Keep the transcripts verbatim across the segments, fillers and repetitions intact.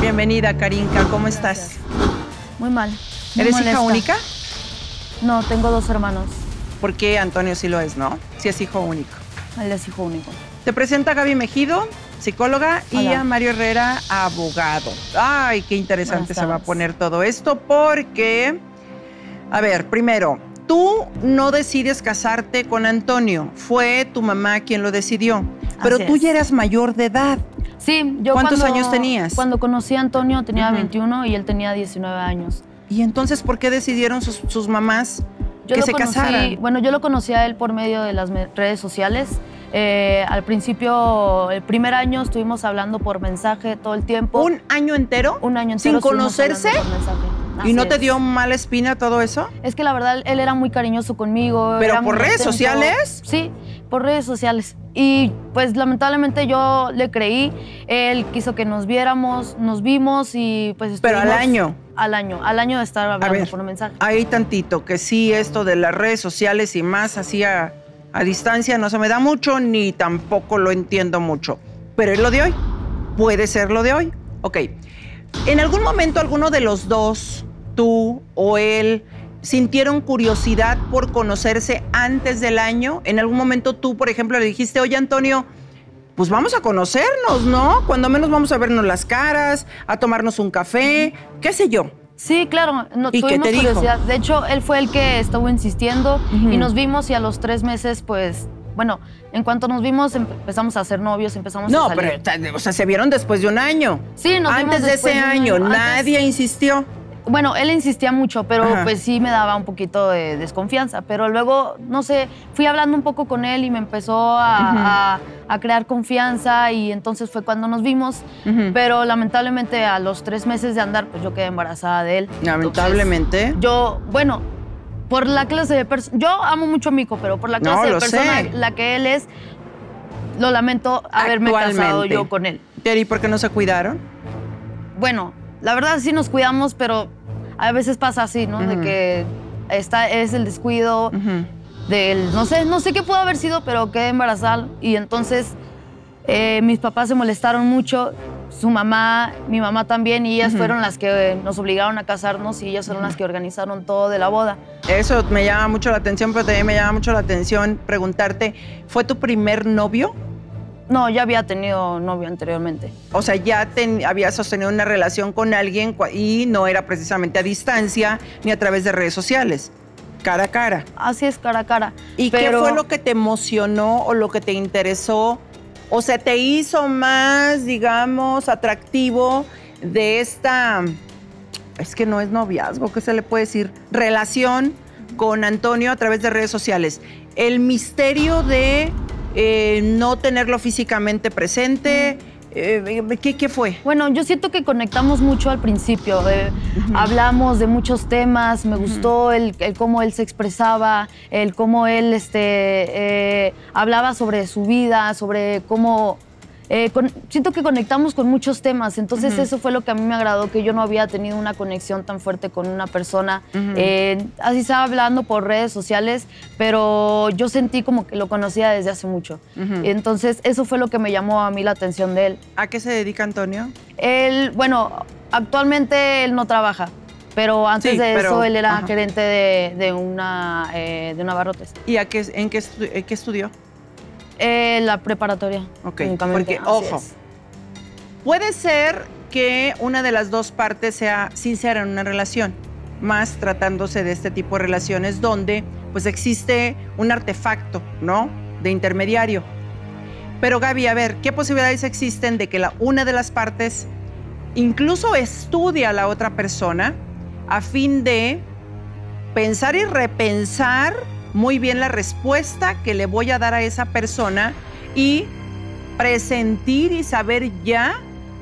Bienvenida, Karinka. ¿Cómo estás? Muy mal. Muy ¿Eres molesta. hija única? No, tengo dos hermanos. Porque Antonio sí lo es, ¿no? Sí es hijo único. Él es hijo único. Te presenta a Gaby Mejido, psicóloga, y Hola. a Mario Herrera, abogado. Ay, qué interesante Buenas se va a tardes. poner todo esto porque, a ver, primero, tú no decides casarte con Antonio. Fue tu mamá quien lo decidió. Pero Así tú es. ya eras mayor de edad. Sí, yo ¿Cuántos cuando- años tenías? Cuando conocí a Antonio tenía Ujú. veintiuno y él tenía diecinueve años. ¿Y entonces por qué decidieron sus, sus mamás Yo que lo se conocí, casaran? Bueno, yo lo conocí a él por medio de las me- redes sociales. Eh, al principio, el primer año estuvimos hablando por mensaje todo el tiempo. ¿Un año entero? Un año ¿Sin entero estuvimos conocerse? hablando por mensaje. ¿Y no Así te es. dio mala espina todo eso? Es que la verdad, él era muy cariñoso conmigo. ¿Pero era por muy redes atento. sociales? Sí, por redes sociales. Y pues lamentablemente yo le creí. Él quiso que nos viéramos, nos vimos y pues Pero al estuvimos- año. Al año, al año de estar A hablando ver, por mensaje. hay tantito que sí, esto de las redes sociales y más así a, a distancia no se me da mucho, ni tampoco lo entiendo mucho. Pero es lo de hoy. Puede ser lo de hoy. Ok. ¿En algún momento alguno de los dos, tú o él, sintieron curiosidad por conocerse antes del año? ¿En algún momento tú, por ejemplo, le dijiste, oye, Antonio, pues vamos a conocernos, ¿no? Cuando menos vamos a vernos las caras, a tomarnos un café, qué sé yo. Sí, claro, no, ¿Y qué tuvimos te dijo? curiosidad. De hecho, él fue el que estuvo insistiendo Ujú. y nos vimos y a los tres meses, pues, bueno, en cuanto nos vimos em- empezamos a ser novios, empezamos No, a salir. pero, o sea, se vieron después de un año. Sí, nos vimos Antes de después ese de un año, año. Antes- nadie insistió. Bueno, él insistía mucho, pero Ajá. pues sí me daba un poquito de desconfianza. Pero luego, no sé, fui hablando un poco con él y me empezó a, a- a crear confianza y entonces fue cuando nos vimos. Ujú. Pero lamentablemente a los tres meses de andar, pues yo quedé embarazada de él. Lamentablemente. Entonces, yo, bueno, por la clase de persona, yo amo mucho a Mico, pero por la No, clase lo de persona sé. la que él es, lo lamento haberme casado Actualmente. yo con él. Terry, ¿por qué no se cuidaron? Bueno, la verdad sí nos cuidamos, pero a veces pasa así, ¿no? De Ujú. que está, es el descuido Ujú. del, no sé, no sé qué pudo haber sido, pero quedé embarazada y entonces eh, mis papás se molestaron mucho, su mamá, mi mamá también, y ellas Ujú. fueron las que nos obligaron a casarnos y ellas fueron las que organizaron todo de la boda. Eso me llama mucho la atención, pero también me llama mucho la atención preguntarte, ¿fue tu primer novio? No, ya había tenido novio anteriormente. O sea, ya ten- habías sostenido una relación con alguien cua- y no era precisamente a distancia ni a través de redes sociales, cara a cara. Así es, cara a cara. ¿Y Pero- qué fue lo que te emocionó o lo que te interesó? O sea, ¿te hizo más, digamos, atractivo de esta, es que no es noviazgo, ¿qué se le puede decir? Relación con Antonio a través de redes sociales. El misterio de eh, no tenerlo físicamente presente, eh, ¿qué, qué fue? Bueno, yo siento que conectamos mucho al principio. eh, Hablamos de muchos temas. Me gustó el, el cómo él se expresaba, el cómo él este, eh, hablaba sobre su vida, sobre cómo... eh, con- siento que conectamos con muchos temas. Entonces Ujú. eso fue lo que a mí me agradó, que yo no había tenido una conexión tan fuerte con una persona. Ujú. Eh, así estaba hablando por redes sociales, pero yo sentí como que lo conocía desde hace mucho. Ujú. Entonces eso fue lo que me llamó a mí la atención de él. ¿A qué se dedica Antonio? Él, bueno, actualmente él no trabaja, pero antes Sí, de pero- eso él era ajá. gerente de, de una, eh, de una abarrotes. ¿Y a qué, en qué, estu- en qué estudió? Eh, la preparatoria. Ok, únicamente, porque, así ojo, es. puede ser que una de las dos partes sea sincera en una relación, más tratándose de este tipo de relaciones donde pues existe un artefacto, ¿no? De intermediario. Pero Gaby, a ver, ¿qué posibilidades existen de que la, una de las partes incluso estudie a la otra persona a fin de pensar y repensar muy bien la respuesta que le voy a dar a esa persona y presentir y saber ya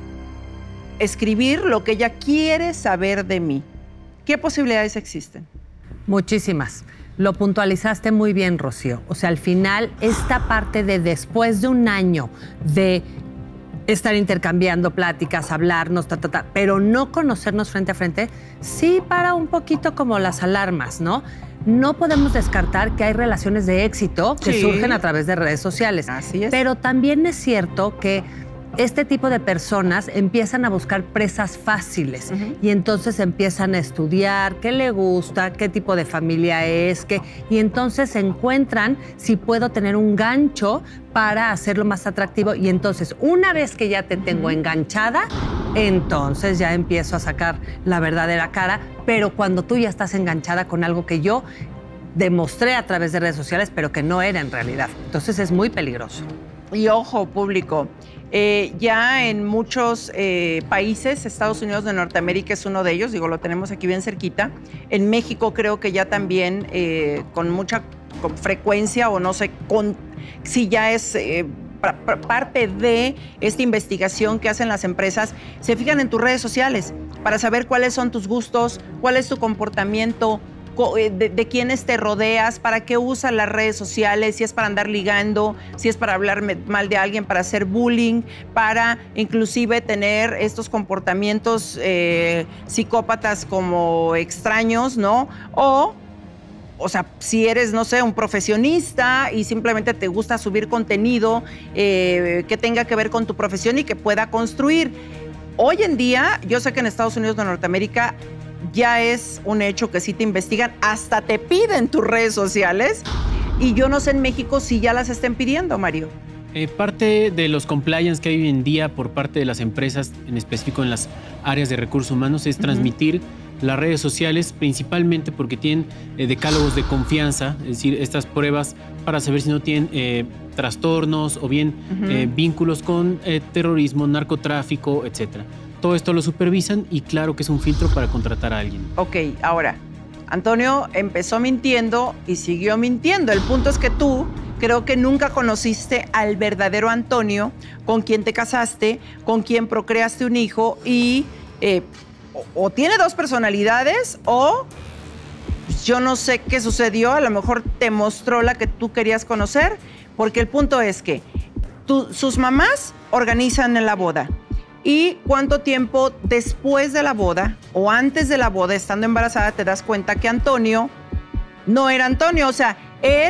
escribir lo que ella quiere saber de mí? ¿Qué posibilidades existen? Muchísimas. Lo puntualizaste muy bien, Rocío. O sea, al final, esta parte de después de un año de estar intercambiando pláticas, hablarnos, ta, ta, ta, pero no conocernos frente a frente, sí para un poquito como las alarmas, ¿no? No podemos descartar que hay relaciones de éxito que Sí. surgen a través de redes sociales. Así es. Pero también es cierto que este tipo de personas empiezan a buscar presas fáciles uh-huh. y entonces empiezan a estudiar qué le gusta, qué tipo de familia es, qué, y entonces encuentran si puedo tener un gancho para hacerlo más atractivo. Y entonces, una vez que ya te tengo uh-huh. enganchada, entonces ya empiezo a sacar la verdadera cara, pero cuando tú ya estás enganchada con algo que yo demostré a través de redes sociales, pero que no era en realidad. Entonces es muy peligroso. Y ojo, público, eh, ya en muchos eh, países, Estados Unidos de Norteamérica es uno de ellos, digo, lo tenemos aquí bien cerquita. En México creo que ya también eh, con mucha con frecuencia, o no sé con, si ya es eh, pra, pra, parte de esta investigación que hacen las empresas, se fijan en tus redes sociales para saber cuáles son tus gustos, cuál es tu comportamiento, De, de quiénes te rodeas, para qué usas las redes sociales, si es para andar ligando, si es para hablar mal de alguien, para hacer bullying, para inclusive tener estos comportamientos eh, psicópatas como extraños, ¿no? O, o sea, si eres, no sé, un profesionista y simplemente te gusta subir contenido eh, que tenga que ver con tu profesión y que pueda construir. Hoy en día, yo sé que en Estados Unidos de Norteamérica ya es un hecho que sí te investigan, hasta te piden tus redes sociales, y yo no sé en México si ya las estén pidiendo, Mario. Eh, parte de los compliance que hay hoy en día por parte de las empresas, en específico en las áreas de recursos humanos, es transmitir uh-huh. las redes sociales, principalmente porque tienen eh, decálogos de confianza, es decir, estas pruebas para saber si no tienen eh, trastornos o bien uh-huh. eh, vínculos con eh, terrorismo, narcotráfico, etcétera. Todo esto lo supervisan y claro que es un filtro para contratar a alguien. Ok, ahora, Antonio empezó mintiendo y siguió mintiendo. El punto es que tú creo que nunca conociste al verdadero Antonio, con quien te casaste, con quien procreaste un hijo y eh, o, o tiene dos personalidades o yo no sé qué sucedió, a lo mejor te mostró la que tú querías conocer, porque el punto es que tú, sus mamás organizan la boda. ¿Y cuánto tiempo después de la boda o antes de la boda, estando embarazada, te das cuenta que Antonio no era Antonio? O sea, él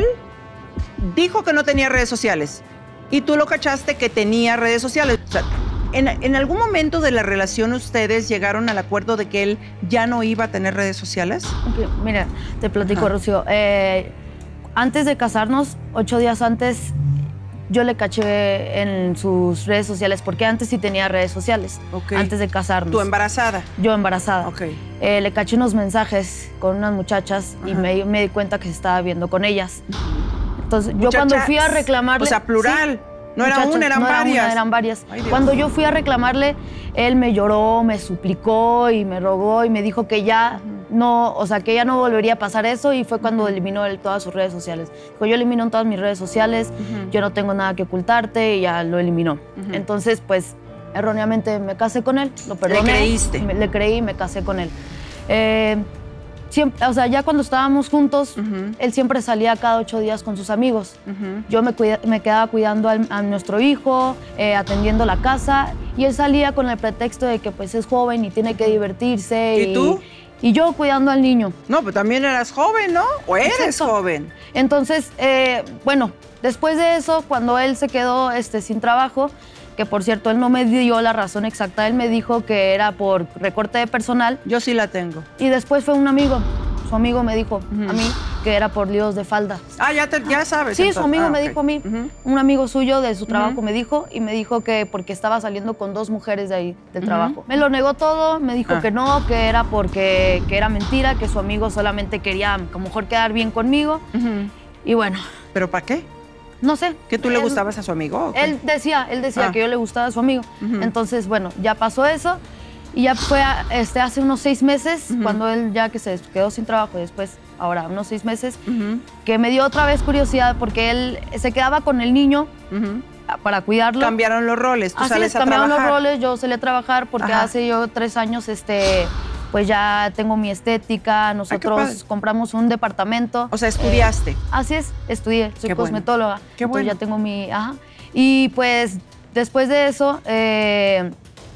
dijo que no tenía redes sociales y tú lo cachaste que tenía redes sociales. O sea, ¿en, en algún momento de la relación ustedes llegaron al acuerdo de que él ya no iba a tener redes sociales? Okay, mira, te platico, Ajá. Rocío. Eh, antes de casarnos, ocho días antes, yo le caché en sus redes sociales, porque antes sí tenía redes sociales, okay. antes de casarnos. ¿Tú embarazada? Yo embarazada. Okay. Eh, le caché unos mensajes con unas muchachas Ajá. y me, me di cuenta que se estaba viendo con ellas. Entonces, yo Muchachas, cuando fui a reclamarle... O sea, plural. Sí, no era una, eran no varias. Era una, eran varias. Ay, cuando yo fui a reclamarle, él me lloró, me suplicó y me rogó y me dijo que ya uh-huh. no, o sea, que ya no volvería a pasar eso, y fue cuando uh-huh. eliminó él todas sus redes sociales. Dijo, yo elimino todas mis redes sociales, uh-huh. yo no tengo nada que ocultarte, y ya lo eliminó. Uh-huh. Entonces, pues, erróneamente me casé con él, lo perdoné. ¿Le creíste? Me, le creí y me casé con él. Eh, Siempre, o sea, ya cuando estábamos juntos, uh-huh. él siempre salía cada ocho días con sus amigos. Uh-huh. Yo me, cuida, me quedaba cuidando al, a nuestro hijo, eh, atendiendo la casa, y él salía con el pretexto de que pues es joven y tiene que divertirse. ¿Y, y tú? Y yo cuidando al niño. No, pero también eras joven, ¿no? ¿O eres Exacto. joven? Entonces, eh, bueno, después de eso, cuando él se quedó este, sin trabajo, que por cierto, él no me dio la razón exacta, él me dijo que era por recorte de personal. Yo sí la tengo. Y después fue un amigo, su amigo me dijo uh-huh. a mí que era por líos de falda. Ah, ya, te, ya sabes. Sí, entonces. su amigo ah, me okay. dijo a mí, uh-huh. un amigo suyo de su trabajo uh-huh. me dijo, y me dijo que porque estaba saliendo con dos mujeres de ahí, del uh-huh. trabajo. Me lo negó todo, me dijo ah. que no, que era porque que era mentira, que su amigo solamente quería a lo mejor quedar bien conmigo. Uh-huh. Y bueno. ¿Pero para qué? No sé. ¿Que tú él, le gustabas a su amigo? ¿O él decía, él decía ah. que yo le gustaba a su amigo. Uh-huh. Entonces, bueno, ya pasó eso. Y ya fue este, hace unos seis meses, uh-huh. cuando él ya que se quedó sin trabajo, y después, ahora, unos seis meses, uh-huh. que me dio otra vez curiosidad, porque él se quedaba con el niño uh-huh. para cuidarlo. Cambiaron los roles, tú Así sales es, a cambiaron trabajar. los roles, yo salí a trabajar, porque Ajá. hace yo tres años, este... pues ya tengo mi estética, nosotros Ay, compramos un departamento. O sea, ¿estudiaste? Eh, así es, estudié, soy qué cosmetóloga. Bueno. Qué bueno. Ya tengo mi... Ajá. Y pues después de eso, eh,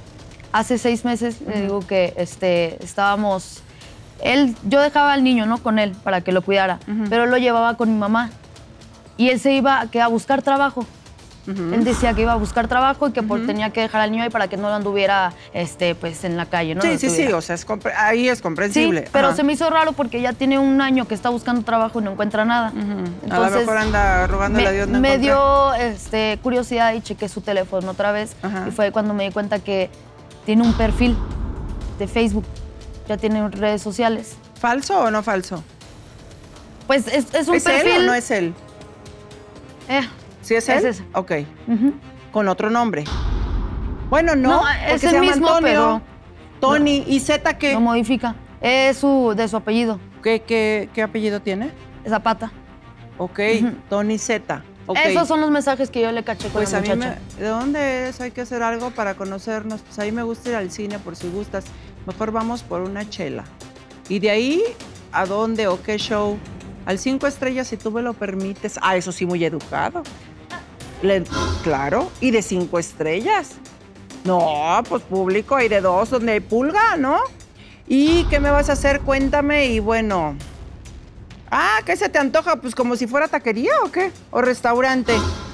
hace seis meses, uh-huh. le digo que este, estábamos... Él, yo dejaba al niño, ¿no? Con él, para que lo cuidara, uh-huh. pero lo llevaba con mi mamá. Y él se iba a, que a buscar trabajo. Uh-huh. Él decía que iba a buscar trabajo y que por, uh-huh. tenía que dejar al niño ahí para que no lo anduviera este, pues, en la calle, ¿no? Sí, sí, sí, o sea, es ahí es comprensible. Sí, pero Ajá. se me hizo raro porque ya tiene un año que está buscando trabajo y no encuentra nada. Uh-huh. Entonces, a lo mejor anda rogándole me, a Dios no Me encontrar. dio este, curiosidad y chequé su teléfono otra vez. Ajá. Y fue cuando me di cuenta que tiene un perfil de Facebook, ya tiene redes sociales. ¿Falso o no falso? Pues es, es un ¿Es perfil... él o no es él? Eh, ¿Sí es él? Es ese. Ok. Uh-huh. Con otro nombre. Bueno, no, No, porque es se el llama mismo, Antonio, pero... Tony. ¿Y Z qué? Lo modifica. Es su, de su apellido. ¿Qué, qué, qué apellido tiene? Zapata. Ok, Uh-huh. Tony Z. Okay. Esos son los mensajes que yo le caché con Pues la a mí muchacha. me, ¿de dónde eres? Hay que hacer algo para conocernos. Pues a mí me gusta ir al cine por si gustas. Mejor vamos por una chela. Y de ahí, ¿a dónde o qué show? Al cinco estrellas, si tú me lo permites. Ah, eso sí, muy educado. Le, claro, y de cinco estrellas. No, pues público hay de dos donde hay pulga, ¿no? ¿Y qué me vas a hacer? Cuéntame y bueno... Ah, ¿qué se te antoja? Pues como si fuera taquería o qué, o restaurante.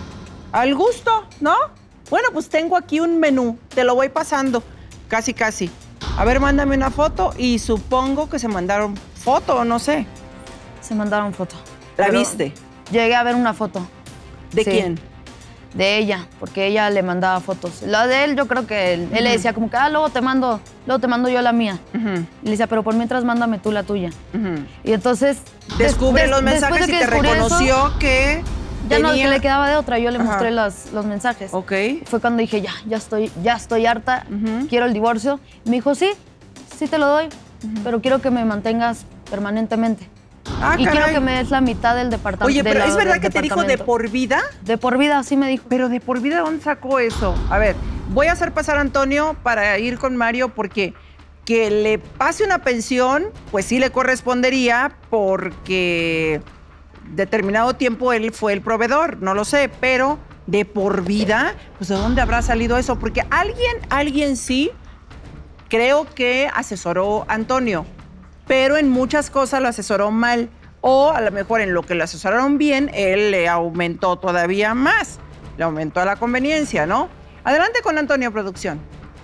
Al gusto, ¿no? Bueno, pues tengo aquí un menú, te lo voy pasando, casi, casi. A ver, mándame una foto y supongo que se mandaron foto, no sé. Se mandaron foto. ¿La Pero viste? Llegué a ver una foto. ¿De Sí. quién? De ella, porque ella le mandaba fotos. La de él, yo creo que él, uh-huh. él le decía como que, ah, luego te mando, luego te mando yo la mía. Uh-huh. Y le decía, pero por mientras mándame tú la tuya. Uh-huh. Y entonces... Descubre des, los des, mensajes de y te reconoció eso, que ya tenía... no que le quedaba de otra, yo le Ajá. mostré las, los mensajes. Ok. Fue cuando dije, ya, ya estoy, ya estoy harta, uh-huh. quiero el divorcio. Y me dijo, sí, sí te lo doy, uh-huh. pero quiero que me mantengas permanentemente. Ah, y caray. quiero que me des la mitad del departamento. Oye, pero de la, ¿es verdad que te dijo de por vida? De por vida, sí me dijo. Pero de por vida, ¿dónde sacó eso? A ver, voy a hacer pasar a Antonio para ir con Mario porque que le pase una pensión, pues sí le correspondería porque determinado tiempo él fue el proveedor, no lo sé, pero de por vida, pues ¿de dónde habrá salido eso? Porque alguien, alguien sí, creo que asesoró a Antonio, pero en muchas cosas lo asesoró mal. O a lo mejor en lo que lo asesoraron bien, él le aumentó todavía más. Le aumentó la conveniencia, ¿no? Adelante con Antonio, producción.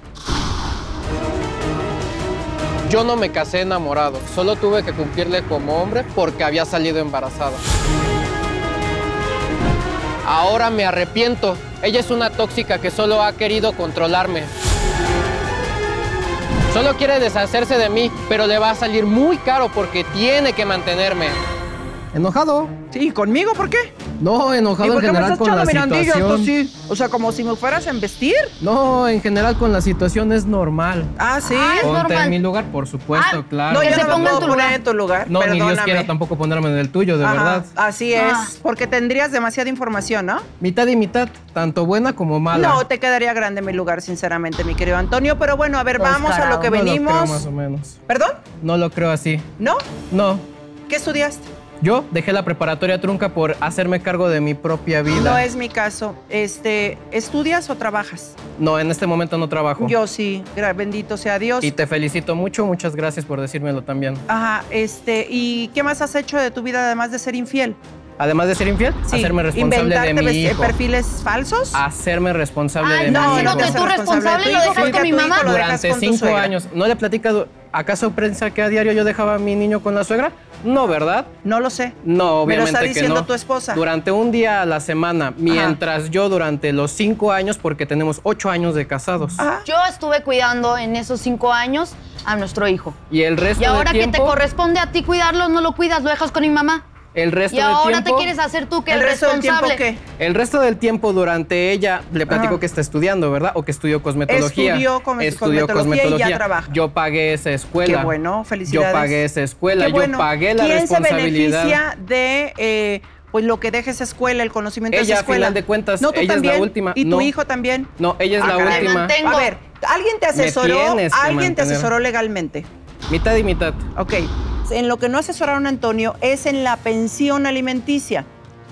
Yo no me casé enamorado, solo tuve que cumplirle como hombre porque había salido embarazada. Ahora me arrepiento. Ella es una tóxica que solo ha querido controlarme. Solo quiere deshacerse de mí, pero le va a salir muy caro porque tiene que mantenerme. ¿Enojado? Sí, ¿conmigo por qué? No, enojado en general con la situación. Sí. O sea, como si me fueras a embestir. No, en general con la situación es normal. Ah, ¿sí? Ah, es Ponte normal. en mi lugar, por supuesto, Ah, claro. No, Que yo se no me ponga en puedo tu poner lugar. en tu lugar, No, ni perdóname. Dios quiera tampoco ponerme en el tuyo, de Ajá, verdad. así es, Ah. porque tendrías demasiada información, ¿no? Mitad y mitad, tanto buena como mala. No, te quedaría grande mi lugar, sinceramente, mi querido Antonio. Pero bueno, a ver, Pues, vamos a lo que No lo venimos. creo más o menos. ¿Perdón? No lo creo así. ¿No? No. ¿Qué estudiaste? Yo dejé la preparatoria trunca por hacerme cargo de mi propia vida. No es mi caso. Este, ¿estudias o trabajas? No, en este momento no trabajo. Yo sí, gra- bendito sea Dios. Y te felicito mucho, muchas gracias por decírmelo también. Ajá, este, ¿y qué más has hecho de tu vida además de ser infiel? Además de ser infiel, Sí, hacerme responsable de inventarte mi ves- hijo. perfiles falsos. Hacerme responsable Ay, de no, mi si no hijo. te- tú responsable, de tu lo hijo, dejas porque con a mi tu hijo mamá. lo dejas Durante con tu cinco suegra. años. ¿No le he platicado? ¿Acaso piensa que a diario yo dejaba a mi niño con la suegra? No, ¿verdad? No lo sé. No, Me lo obviamente está que diciendo no. tu esposa. Durante un día a la semana, mientras yo durante los cinco años, porque tenemos ocho años de casados. Ajá. Yo estuve cuidando en esos cinco años a nuestro hijo. Y el resto Y ahora del que te tiempo, corresponde a ti cuidarlo, no lo cuidas, lo dejas con mi mamá. el resto Y ahora del tiempo, te quieres hacer tú que ¿El el, resto del tiempo responsable. qué? el resto del tiempo durante ella le platico Ajá. que está estudiando, ¿verdad? O que estudió cosmetología. Estudió come- Estudió cosmetología y ya trabaja. Yo pagué esa escuela. Qué bueno, felicidades. Yo pagué esa escuela, Qué bueno. yo pagué la ¿Quién responsabilidad. se beneficia de eh, pues lo que deja esa escuela, el conocimiento de Ella, esa a escuela? final de cuentas, no, tú ella es la también, última. ¿Y tu No. hijo también? No, ella es Ah, la caray. última. Me mantengo. A ver, ¿alguien te asesoró? tienes que ¿Alguien te mantener. asesoró legalmente? Mitad y mitad. Ok. En lo que no asesoraron a Antonio es en la pensión alimenticia.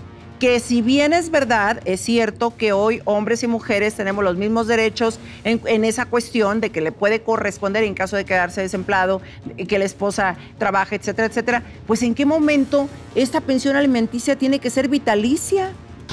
Que si bien es verdad, es cierto que hoy hombres y mujeres tenemos los mismos derechos en, en esa cuestión de que le puede corresponder en caso de quedarse desempleado, que la esposa trabaje, etcétera, etcétera, pues ¿en qué momento esta pensión alimenticia tiene que ser vitalicia?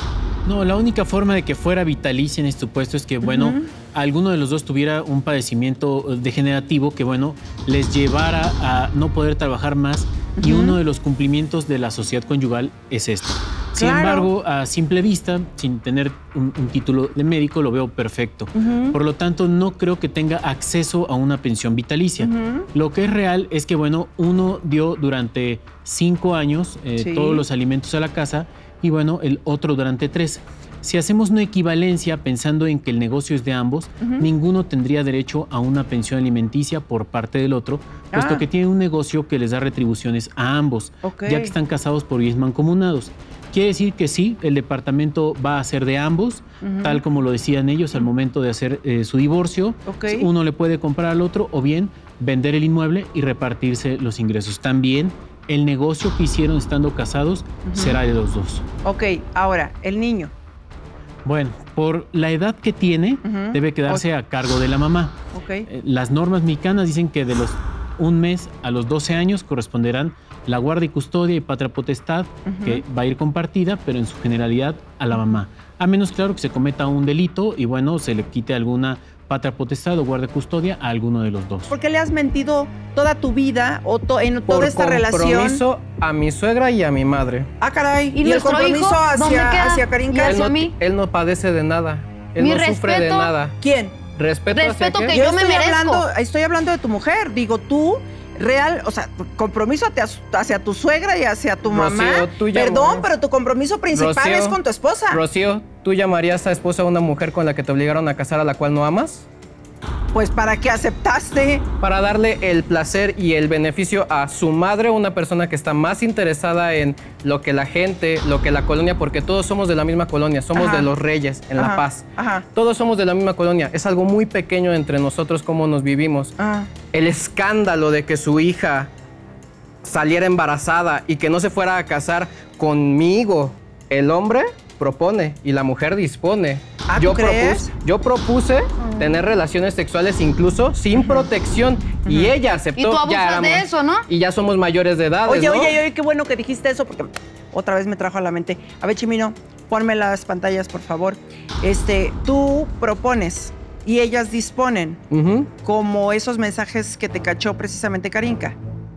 No, la única forma de que fuera vitalicia en este supuesto es que, bueno, uh-huh. alguno de los dos tuviera un padecimiento degenerativo que, bueno, les llevara a no poder trabajar más uh-huh. y uno de los cumplimientos de la sociedad conyugal es esto. Sin claro. embargo, a simple vista, sin tener un, un título de médico, lo veo perfecto. Uh-huh. Por lo tanto, no creo que tenga acceso a una pensión vitalicia. Uh-huh. Lo que es real es que, bueno, uno dio durante cinco años eh, sí. todos los alimentos a la casa y, bueno, el otro durante tres. Si hacemos una equivalencia pensando en que el negocio es de ambos, uh-huh. ninguno tendría derecho a una pensión alimenticia por parte del otro, puesto ah. que tiene un negocio que les da retribuciones a ambos, okay. ya que están casados por bienes mancomunados. Quiere decir que sí, el departamento va a ser de ambos, uh-huh. tal como lo decían ellos al momento de hacer eh, su divorcio. Okay. Uno le puede comprar al otro o bien vender el inmueble y repartirse los ingresos. También el negocio que hicieron estando casados uh-huh. será de los dos. Ok, ahora, el niño. Bueno, por la edad que tiene, uh-huh. debe quedarse okay. a cargo de la mamá. Okay. Eh, las normas mexicanas dicen que de los un mes a los doce años corresponderán la guardia y custodia y patria potestad, uh-huh. que va a ir compartida, pero en su generalidad a la mamá. A menos, claro, que se cometa un delito y, bueno, se le quite alguna patria potestad o guardia y custodia a alguno de los dos. ¿Por qué le has mentido toda tu vida o to en toda Por esta relación? Por compromiso a mi suegra y a mi madre. Ah, caray. ¿Y, ¿Y el compromiso hijo? hacia, hacia Karinka? Él no, él no padece de nada. Él mi no respeto. sufre de nada. ¿Quién? Respeto, respeto hacia que qué? yo, yo me estoy merezco. Hablando, estoy hablando de tu mujer. Digo, tú... Real, o sea, compromiso hacia, hacia tu suegra y hacia tu Rocío, mamá. tú Perdón, pero tu compromiso principal Rocío, es con tu esposa. Rocío, ¿tú llamarías a esposa a una mujer con la que te obligaron a casar a la cual no amas? Pues, ¿para qué aceptaste? Para darle el placer y el beneficio a su madre, una persona que está más interesada en lo que la gente, lo que la colonia, porque todos somos de la misma colonia, somos Ajá. de los Reyes, en Ajá. La Paz. Ajá. Todos somos de la misma colonia. Es algo muy pequeño entre nosotros cómo nos vivimos. Ajá. El escándalo de que su hija saliera embarazada y que no se fuera a casar conmigo, el hombre propone y la mujer dispone. ¿Ah, yo, ¿tú crees? propuse, yo propuse uh-huh. tener relaciones sexuales incluso sin uh-huh. protección uh-huh. y ella aceptó. Y tú abusas ya éramos, de eso, ¿no? Y ya somos mayores de edad. Oye, ¿no? oye, oye, qué bueno que dijiste eso porque otra vez me trajo a la mente. A ver, Chimino, ponme las pantallas, por favor. Este, tú propones y ellas disponen, uh-huh. como esos mensajes que te cachó precisamente Karinka.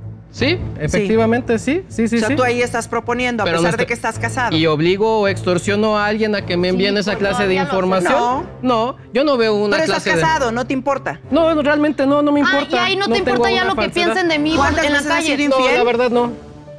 Sí, efectivamente, sí, sí, sí. O sea, sí. tú ahí estás proponiendo, a Pero pesar no de que estás casado. ¿Y obligo o extorsiono a alguien a que me envíen sí, esa clase de información? No. No, yo no veo una Pero clase estás casado, de... no te importa. No, realmente no, no me importa. Ah, y ahí no, no te importa ya lo que falsedad. piensen de mí en la calle. No, la verdad no.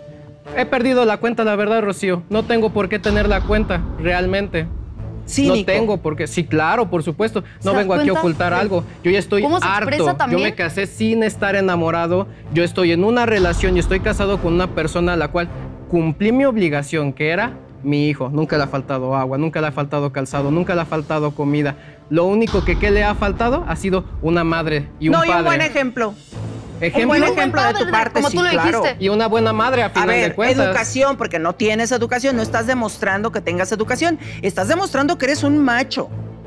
He perdido la cuenta, la verdad, Rocío. No tengo por qué tener la cuenta, realmente. Cínico. No tengo por qué. Sí, claro, por supuesto. No vengo aquí a ocultar algo. Yo ya estoy harto. Yo me casé sin estar enamorado. Yo estoy en una relación y estoy casado con una persona a la cual cumplí mi obligación, que era mi hijo. Nunca le ha faltado agua, nunca le ha faltado calzado, nunca le ha faltado comida. Lo único que ¿qué le ha faltado? Ha sido una madre y un no, padre. No, y un buen ejemplo. Ejemplo, un buen ejemplo de tu parte, como sí, tú lo claro. dijiste. Y una buena madre, a final a ver, de cuentas. Educación, porque no tienes educación, no estás demostrando que tengas educación. Estás demostrando que eres un macho.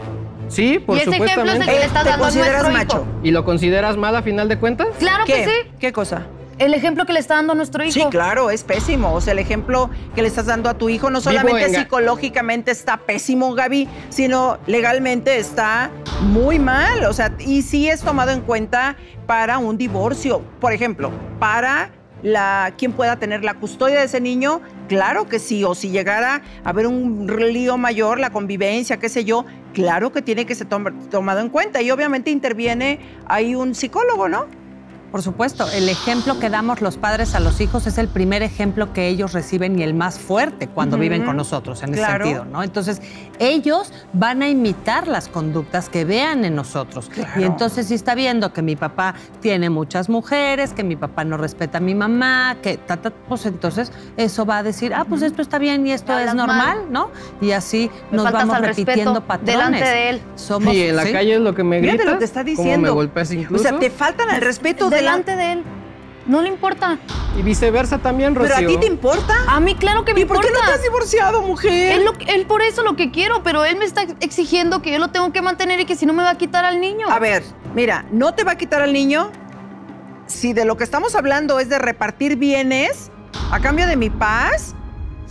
Sí, por y ese supuestamente. ejemplo es el que le estás ¿Te dando consideras a macho? hijo. ¿Y lo consideras mal a final de cuentas? Claro ¿Qué? que sí. ¿Qué cosa? El ejemplo que le está dando a nuestro hijo. Sí, claro, es pésimo. O sea, el ejemplo que le estás dando a tu hijo no solamente psicológicamente está pésimo, Gaby, sino legalmente está muy mal. O sea, y sí es tomado en cuenta para un divorcio. Por ejemplo, para la quien pueda tener la custodia de ese niño, claro que sí. O si llegara a haber un lío mayor, la convivencia, qué sé yo, claro que tiene que ser tom tomado en cuenta. Y obviamente interviene ahí un psicólogo, ¿no? Por supuesto, el ejemplo que damos los padres a los hijos es el primer ejemplo que ellos reciben y el más fuerte cuando uh-huh. viven con nosotros, en claro. ese sentido, ¿no? Entonces, ellos van a imitar las conductas que vean en nosotros. Claro. Y entonces, si está viendo que mi papá tiene muchas mujeres, que mi papá no respeta a mi mamá, que ta, ta, pues entonces eso va a decir, ah, pues esto está bien y esto es normal, mal. ¿no? Y así Me nos vamos repitiendo patrones. Delante de él. Somos, y en la ¿sí? calle es lo que me gritas. Fíjate lo que está diciendo. ¿Cómo me golpeas incluso? O sea, te faltan el respeto de delante de él. No le importa. Y viceversa también, Rocío. ¿Pero a ti te importa? A mí claro que me ¿Y por importa. qué no te has divorciado, mujer? Él, lo, él por eso lo que quiero, pero él me está exigiendo que yo lo tengo que mantener y que si no me va a quitar al niño. A ver, mira, ¿no te va a quitar al niño? Si de lo que estamos hablando es de repartir bienes a cambio de mi paz,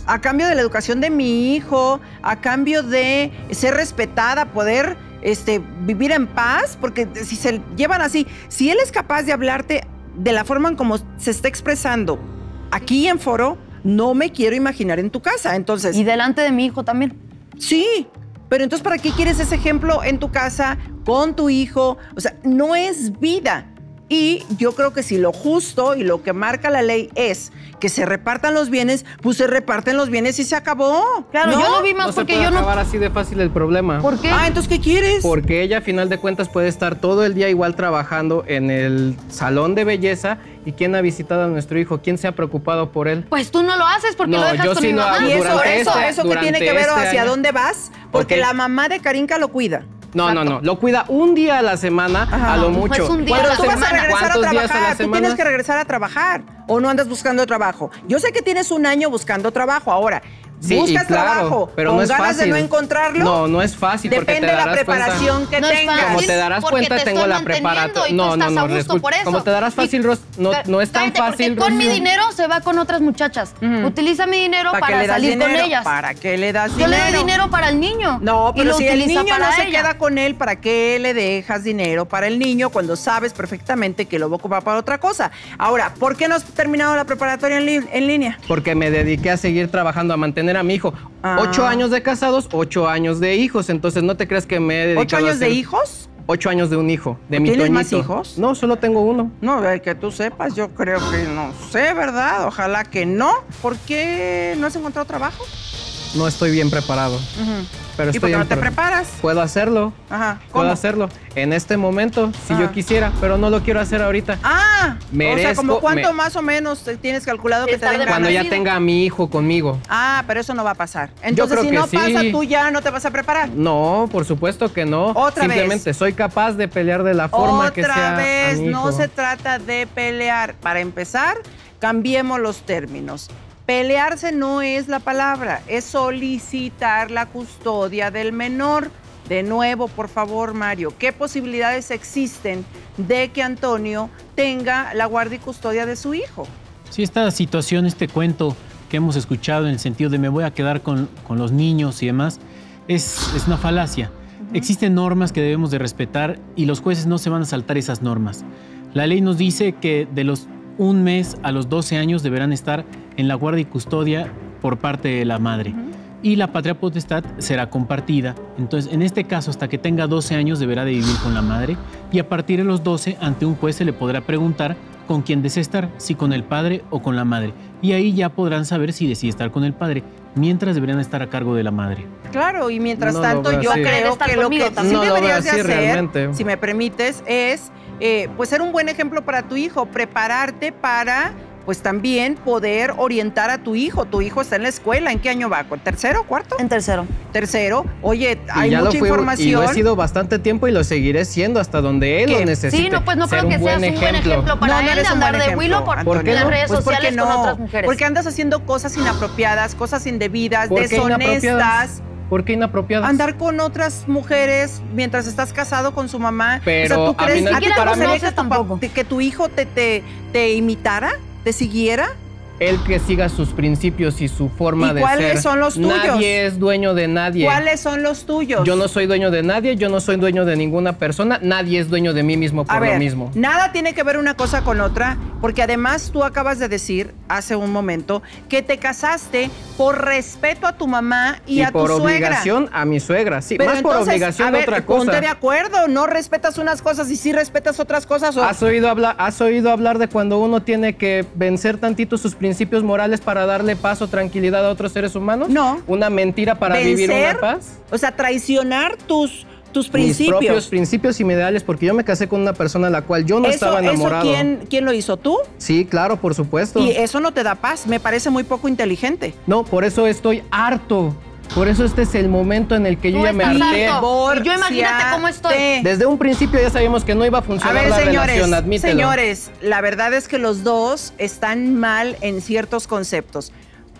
a cambio de la educación de mi hijo, a cambio de ser respetada, poder este, vivir en paz, porque si se llevan así, si él es capaz de hablarte de la forma en como se está expresando aquí en foro, no me quiero imaginar en tu casa. Entonces, y delante de mi hijo también. Sí, pero entonces, ¿para qué quieres ese ejemplo en tu casa, con tu hijo? O sea, no es vida. Y yo creo que si lo justo y lo que marca la ley es que se repartan los bienes, pues se reparten los bienes y se acabó. Claro, ¿no? yo lo vi más no porque se puede yo no... acabar así de fácil el problema. ¿Por qué? Ah, entonces, ¿qué quieres? Porque ella, a final de cuentas, puede estar todo el día igual trabajando en el salón de belleza. ¿Y quién ha visitado a nuestro hijo? ¿Quién se ha preocupado por él? Pues tú no lo haces porque No, lo dejas yo con sí mi lo mamá. hago. Y eso, durante eso, este- eso que durante tiene que ver este hacia año. dónde vas, porque Ok. la mamá de Karinka lo cuida. No, no, no. Lo cuida un día a la semana, Ajá. a lo Pues mucho. un día a Pero la tú vas a semana. regresar a ¿Cuántos días a la trabajar, tú semana? tienes que regresar a trabajar o no andas buscando trabajo. Yo sé que tienes un año buscando trabajo ahora. Sí, buscas y claro, trabajo, pero con no es ganas fácil. de no encontrarlo. No, no es fácil porque Depende te de la darás preparación cuenta. que No es tengas. fácil. Como te darás porque cuenta, te tengo estoy la manteniendo preparatoria. y tú No, no, estás no, a gusto disculpa. por eso. Como te darás fácil, Y- Ros, no, no es tan Cállate, porque fácil, con mi Rocío. dinero se va con otras muchachas. Ujú. Utiliza mi dinero ¿Para qué para le das salir dinero? con ellas. ¿Para qué le das Yo dinero? le doy dinero para el niño. No, y pero lo si el utiliza niño no para se ella. queda con él, ¿para qué le dejas dinero para el niño cuando sabes perfectamente que lo va a ocupar para otra cosa? Ahora, ¿por qué no has terminado la preparatoria en, li- en línea? Porque me dediqué a seguir trabajando, a mantener a mi hijo. Ah. Ocho años de casados, ocho años de hijos. Entonces, no te creas que me he dedicado ¿Ocho a años de hacer- hijos? Ocho años de un hijo, de mi ¿Tienes Toñito. más hijos? No, solo tengo uno. No, eh, que tú sepas, yo creo que no sé, ¿verdad? Ojalá que no. ¿Por qué no has encontrado trabajo? No estoy bien preparado. Ujú. Pero ¿Y estoy por qué no en te pro- preparas? Puedo hacerlo. Ajá. Puedo ¿Cómo? hacerlo. En este momento, si Ajá. yo quisiera, pero no lo quiero hacer ahorita. Ah, o sea, Merezco- ¿como cuánto me- más o menos te tienes calculado que te Estar den de ganas? Cuando ya nacido. tenga a mi hijo conmigo. Ah, pero eso no va a pasar. Entonces, creo si que no sí. pasa, tú ya no te vas a preparar. No, por supuesto que no. Otra Simplemente vez. soy capaz de pelear de la forma que sea Otra a vez, mi no hijo. se trata de pelear. Para empezar, cambiemos los términos. Pelearse no es la palabra, es solicitar la custodia del menor. De nuevo, por favor, Mario, ¿qué posibilidades existen de que Antonio tenga la guardia y custodia de su hijo? Sí, esta situación, este cuento que hemos escuchado en el sentido de me voy a quedar con, con los niños y demás, es, es una falacia. Existen normas que debemos de respetar y los jueces no se van a saltar esas normas. La ley nos dice que de los un mes a los doce años deberán estar en la guardia y custodia por parte de la madre. Y la patria potestad será compartida. Entonces, en este caso, hasta que tenga doce años deberá de vivir con la madre y a partir de los doce, ante un juez se le podrá preguntar con quién desea estar, si con el padre o con la madre. Y ahí ya podrán saber si decide estar con el padre, mientras deberían estar a cargo de la madre. Claro, y mientras No lo tanto veo yo así. creo Estar que lo conmigo que sí también. No lo veo deberías de así hacer, realmente. si me permites, es eh, pues ser un buen ejemplo para tu hijo, prepararte para pues también poder orientar a tu hijo. Tu hijo está en la escuela, ¿en qué año va? ¿Tercero, cuarto? En tercero. Tercero. Oye, Y hay ya mucha lo fui, información. Y lo he sido bastante tiempo y lo seguiré siendo hasta donde él ¿Qué? lo necesite. Sí, no, pues no Ser creo que un seas buen un buen ejemplo para No, no él eres de un buen andar de ejemplo, Willow por, Antonio. ¿Por qué las no? redes Pues porque sociales no, con otras mujeres. porque andas haciendo cosas inapropiadas, cosas indebidas, ¿Por qué deshonestas. inapropiadas? ¿Por qué inapropiadas? Andar con otras mujeres mientras estás casado con su mamá. Pero o sea, ¿tú a crees mí no- a ti te Ni siquiera gustaría conoces que tu, tampoco. pa- que tu hijo te, te, te imitara, te siguiera? Él que siga sus principios y su forma ¿Y de cuáles ser. son los tuyos? Nadie es dueño de nadie. ¿Cuáles son los tuyos? Yo no soy dueño de nadie, yo no soy dueño de ninguna persona, nadie es dueño de mí mismo por A ver, lo mismo. nada tiene que ver una cosa con otra, porque además tú acabas de decir hace un momento que te casaste por respeto a tu mamá y, a tu por suegra. obligación a mi suegra, sí, Pero más por entonces, obligación a de ver, otra cosa. ponte de acuerdo, no respetas unas cosas y sí respetas otras cosas. O... ¿Has oído, hablar, ¿Has oído hablar de cuando uno tiene que vencer tantito sus principios morales para darle paz o tranquilidad a otros seres humanos? No. ¿Una mentira para vivir Vencer, una paz? O sea, traicionar tus, tus Mis principios. propios principios y ideales, porque yo me casé con una persona a la cual yo no eso, estaba enamorado. ¿eso quién, quién lo hizo? ¿Tú? Sí, claro, por supuesto. Y eso no te da paz. Me parece muy poco inteligente. No, por eso estoy harto. Por eso este es el momento en el que yo Tú ya me estás harté. harto. Y yo imagínate cómo estoy. Desde un principio ya sabíamos que no iba a A funcionar ver, la señores, relación, admítelo. señores, la verdad es que los dos están mal en ciertos conceptos.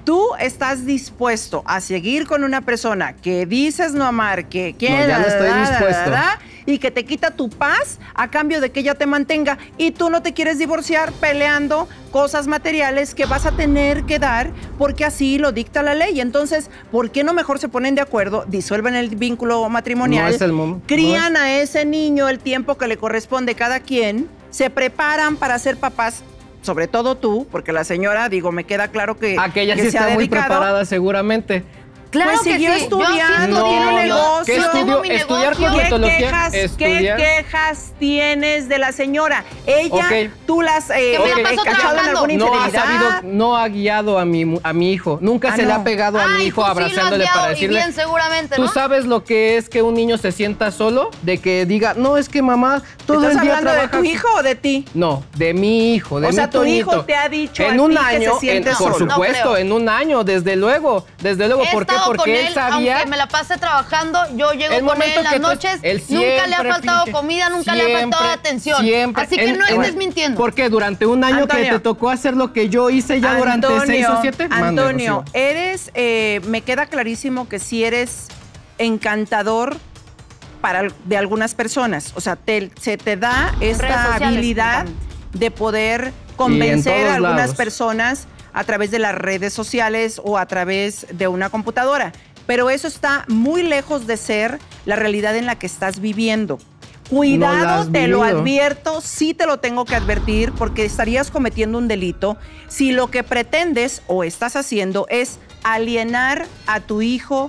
tú estás dispuesto a seguir con una persona que dices no amar, que quiere, no, ya no estoy da, da, dispuesto. da, da, y que te quita tu paz a cambio de que ella te mantenga, y tú no te quieres divorciar peleando cosas materiales que vas a tener que dar porque así lo dicta la ley. Entonces, ¿por qué no mejor se ponen de acuerdo, disuelven el vínculo matrimonial, no es el mom- crían no es... a ese niño el tiempo que le corresponde cada quien, se preparan para ser papás? Sobre todo tú, porque la señora, digo, me queda claro que, Aquella que sí se ha está muy dedicado. preparada seguramente. Claro Pues que siguió sí. estudiando, Yo sí tiene un estudio, negocio. ¿Qué yo estudió? tengo mi Estudiar negocio. ¿Qué cosmetología, quejas, estudiar. ¿Qué quejas tienes de la señora? Ella, Ok. tú las eh, Que me la eh, paso cachado en trabajando. alguna No ha infidelidad. sabido, no ha guiado a mi, mu- a mi hijo. Nunca Ah, se le no. ha pegado a mi Ay, hijo tú sí lo has abrazándole guiado, para y decirle. bien, seguramente, ¿Tú ¿no? sabes lo que es que un niño se sienta solo? De que diga, no, es que mamá todo ¿Estás el día hablando de trabaja. tu hijo o de ti? No, de mi hijo, de O mi sea, tu hijo Toñito. te ha dicho en a un ti que año, se siente en- por solo. No supuesto, creo. en un año, desde luego, desde luego. He ¿Por qué? estado con Porque él él, sabía. aunque me la pase trabajando, yo llego El con él momento en las que tú- noches, él nunca le ha siempre faltado finge- comida, nunca le ha faltado siempre, atención. siempre. Así que En- no en- estés mintiendo. Porque durante un año Antonio. que te tocó hacer lo que yo hice ya durante seis o siete. Mande, Antonio, Rocío. eres, eh, me queda clarísimo que sí eres encantador para de algunas personas. O sea, te- se te da redes esta sociales, habilidad me de poder convencer todos a algunas lados. personas a través de las redes sociales o a través de una computadora. Pero eso está muy lejos de ser la realidad en la que estás viviendo. No Cuidado, la has te lo vivido. advierto, sí te lo tengo que advertir porque estarías cometiendo un delito si lo que pretendes o estás haciendo es alienar a tu hijo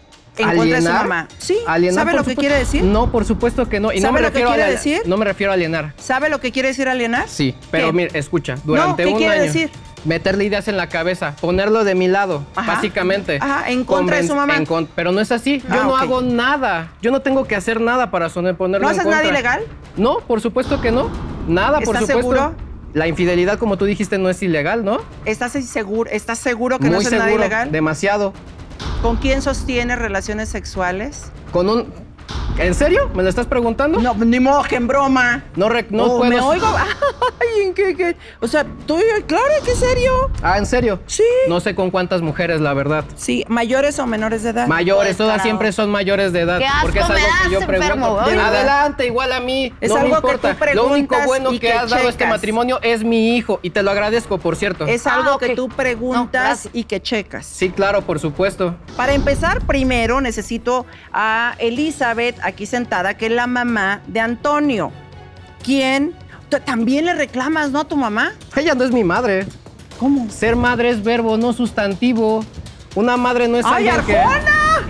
en contra de su ¿Alienar? mamá. Sí, ¿Alienar, ¿sabe por lo que supuesto? quiere decir? No, por supuesto que no. Y no ¿Sabe me lo que refiero a quiere alienar- decir? No me refiero a alienar. ¿Sabe lo que quiere decir alienar? Sí, pero ¿Qué? mire, escucha, durante ¿qué un quiere año. decir? Meterle ideas en la cabeza, ponerlo de mi lado, Ajá. básicamente. Ajá, en contra de su Conven- mamá. en con- pero no es así. Yo Ah, no ok. hago nada. Yo no tengo que hacer nada para sonar- ponerlo ¿No en haces nada contra. ilegal? No, por supuesto que no. Nada, por ¿Estás supuesto. seguro? La infidelidad, como tú dijiste, no es ilegal, ¿no? ¿Estás seguro, ¿estás seguro que no Muy haces seguro, nada ilegal? demasiado. ¿Con quién sostienes relaciones sexuales? Con un... ¿En serio? ¿Me lo estás preguntando? No, ni modo que en broma. No, re- no Oh, puedo... me oigo. Ay, ¿en qué, qué? O sea, tú, claro, ¿qué serio? Ah, ¿en serio? Sí. No sé con cuántas mujeres, la verdad. Sí, mayores o menores de edad. Mayores, Pues, todas carajo. siempre son mayores de edad. Qué asco porque es me algo das, que yo enfermo, pregunto. ¿verdad? Adelante, igual a mí. Es no me algo que tú importa. Lo preguntas único bueno y que, que has dado a este checas. matrimonio es mi hijo. Y te lo agradezco, por cierto. Es Ah, algo ok. que tú No, preguntas gracias. y que checas. Sí, claro, por supuesto. Para empezar, primero necesito a Elizabeth aquí sentada, que es la mamá de Antonio. ¿Quién? Tú también le reclamas, ¿no, a tu mamá? Ella no es mi madre. ¿Cómo? Ser madre es verbo, no sustantivo. Una madre no es ¡Ay, alguien que... Arjona!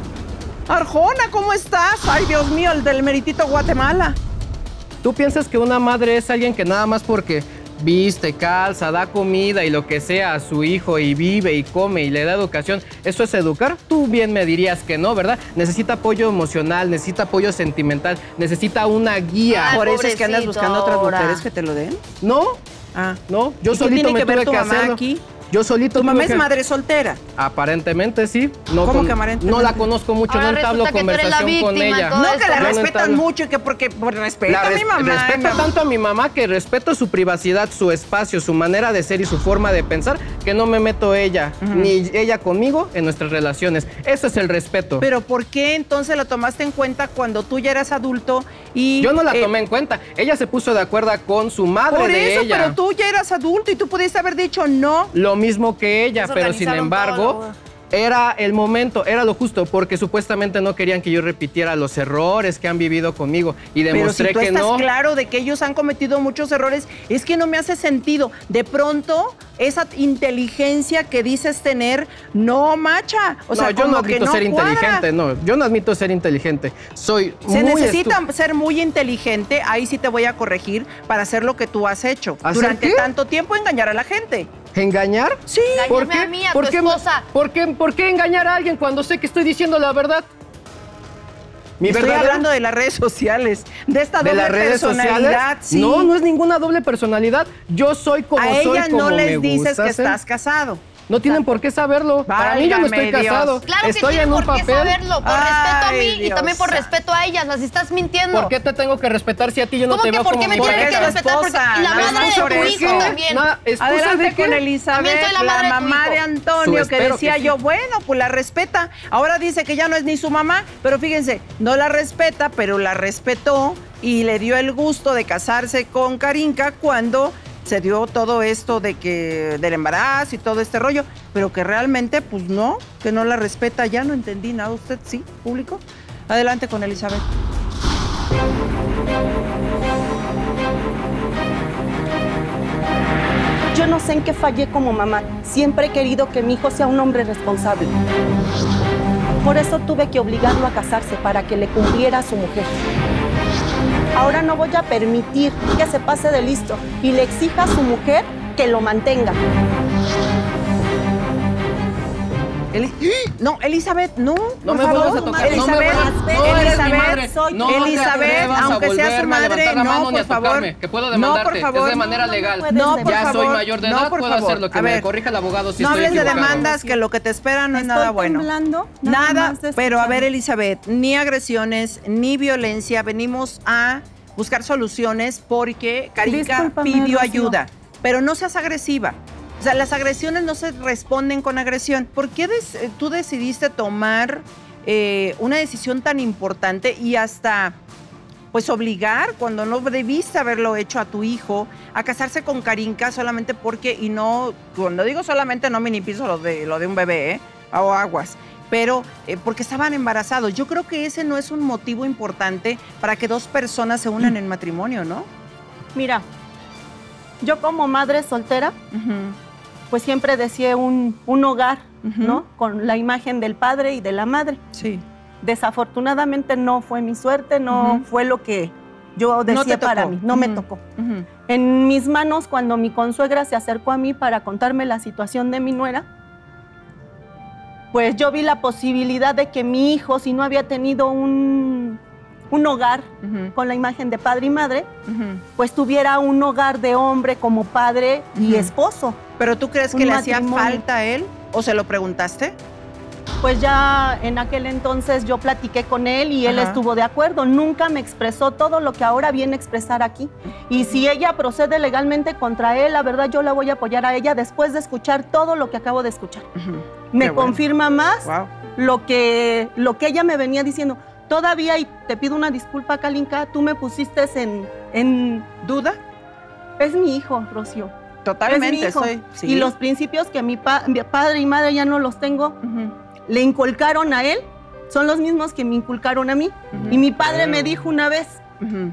Arjona, ¿cómo estás? Ay, Dios mío, el del meritito Guatemala. ¿Tú piensas que una madre es alguien que nada más porque viste, calza, da comida y lo que sea a su hijo y vive y come y le da educación, eso es educar? Tú bien me dirías que no, ¿verdad? Necesita apoyo emocional, necesita apoyo sentimental, necesita una guía. Ay, Por eso es que andas pobrecito, buscando otras ahora. mujeres que te lo den. No, Ah. no, yo ¿Y qué solito tiene me que ver tuve tu que mamá hacerlo. aquí? Yo solito Tu mamá tuve es que- madre soltera. Aparentemente sí. No ¿Cómo con- que aparentemente? No la conozco mucho, Ahora no entablo resulta que tú eres la conversación con víctima y ella. todo No, esto. que la Yo no respetan entablo- mucho y que porque pues, respeto La a mi res- mamá. respeto mi- tanto a mi mamá que respeto su privacidad, su espacio, su manera de ser y su forma de pensar, que no me meto ella, ni ella conmigo en nuestras relaciones. Eso es el respeto. Pero ¿por qué entonces lo tomaste en cuenta cuando tú ya eras adulto y... Yo no la eh, tomé en cuenta. Ella se puso de acuerdo con su madre Por de eso, ella. pero tú ya eras adulto y tú pudiste haber dicho no. Lo mismo que ella, Nos pero sin organizaron todo, embargo, la boda. era el momento, era lo justo, porque supuestamente no querían que yo repitiera los errores que han vivido conmigo y Pero si demostré tú que estás no. claro de que ellos han cometido muchos errores, es que no me hace sentido. De pronto, esa inteligencia que dices tener, no macha. O sea, no, yo como no que admito ser cuadra. inteligente, no, yo no admito ser inteligente. Soy Se muy necesita estu- ser muy inteligente, ahí sí te voy a corregir, para hacer lo que tú has hecho. ¿Hacer Durante qué? tanto tiempo engañar a la gente. ¿Engañar? Sí. Engáñame a mí, a ¿Por tu qué, esposa. ¿por qué, ¿Por qué engañar a alguien cuando sé que estoy diciendo la verdad? Mi Estoy verdadero- hablando de las redes sociales, de esta de doble las redes personalidad. sociales. Sí. No, no es ninguna doble personalidad. Yo soy como a soy, ella como no me les dices gusta que ser. estás casado. No tienen por qué saberlo. Para mí yo no estoy Válgame casado. Claro que estoy tienen en un por qué papel. saberlo, por Ay, respeto a mí y Dios también por santo. respeto a ellas. Las estás mintiendo. ¿Por qué te tengo que respetar si a ti yo no ¿Cómo te que veo por como qué me mi tienes pareja? que respetar? Porque esposa, y la nada madre más de por tu eso. hijo también. No, ¿esposa Adelante de qué? con Elizabeth, También soy la la, madre de tu mamá hijo. de Antonio, Su que espero decía que sí. yo, bueno, pues la respeta. Ahora dice que ya no es ni su mamá, pero fíjense, no la respeta, pero la respetó y le dio el gusto de casarse con Karinka cuando se dio todo esto de que del embarazo y todo este rollo, pero que realmente, pues no, que no la respeta. Ya no entendí nada. ¿Usted sí, público? Adelante con Elizabeth. Yo no sé en qué fallé como mamá. Siempre he querido que mi hijo sea un hombre responsable. Por eso tuve que obligarlo a casarse para que le cumpliera a su mujer. Ahora no voy a permitir que se pase de listo y le exija a su mujer que lo mantenga. Eli- No, Elizabeth, no. No por me favor. vuelvas a tocar. Elizabeth, No me vuelvas- no eres mi Elizabeth, madre. soy No te Elizabeth, atrevas a aunque sea su volverme a madre, levantar la no, mano ni por a favor. tocarme, que puedo No, demandarte, por favor. es de manera No, no legal. puedes No, por ya favor. soy mayor de No, edad, por puedo favor. hacer lo que A me ver, corrija el abogado si no estoy hables de equivocado. demandas, que lo que te espera no es Estoy nada bueno. temblando, nada Nada, más de pero a ver, escuchar. Elizabeth, ni agresiones, ni violencia. Venimos a buscar soluciones porque Karinka Discúlpame, pidió Rocío. ayuda, pero no seas agresiva. O sea, las agresiones no se responden con agresión. ¿Por qué des- tú decidiste tomar eh, una decisión tan importante y hasta pues obligar, cuando no debiste haberlo hecho, a tu hijo a casarse con Karinka solamente porque, y no, cuando digo solamente no minimizo lo de, lo de un bebé, ¿eh? O aguas, pero eh, porque estaban embarazados. Yo creo que ese no es un motivo importante para que dos personas se unan en matrimonio, ¿no? Mira, yo como madre soltera, Ujú. pues siempre deseé un, un hogar, Ujú. ¿no? Con la imagen del padre y de la madre. Sí. Desafortunadamente no fue mi suerte, no Ujú. fue lo que yo deseé te para tocó. mí, no me Ujú. tocó. Ujú. En mis manos, cuando mi consuegra se acercó a mí para contarme la situación de mi nuera, pues yo vi la posibilidad de que mi hijo, si no había tenido un, un hogar Ujú. con la imagen de padre y madre, Ujú. pues tuviera un hogar de hombre como padre y Ujú. esposo. ¿Pero tú crees que Un le hacía matrimonio. falta a él? ¿O se lo preguntaste? Pues ya en aquel entonces yo platiqué con él y él Ajá. estuvo de acuerdo. Nunca me expresó todo lo que ahora viene a expresar aquí. Y si ella procede legalmente contra él, la verdad yo la voy a apoyar a ella después de escuchar todo lo que acabo de escuchar. Ujú. Me Qué bueno. confirma más Wow. lo que, lo que ella me venía diciendo. Todavía, y te pido una disculpa, Kalinka, tú me pusiste en... en ¿Duda? es mi hijo, Rocío. Totalmente. Es mi hijo. Soy, sí. Y los principios que mi, pa- mi padre y madre ya no los tengo, Ujú. le inculcaron a él, son los mismos que me inculcaron a mí. Ujú. Y mi padre me dijo una vez, Ujú.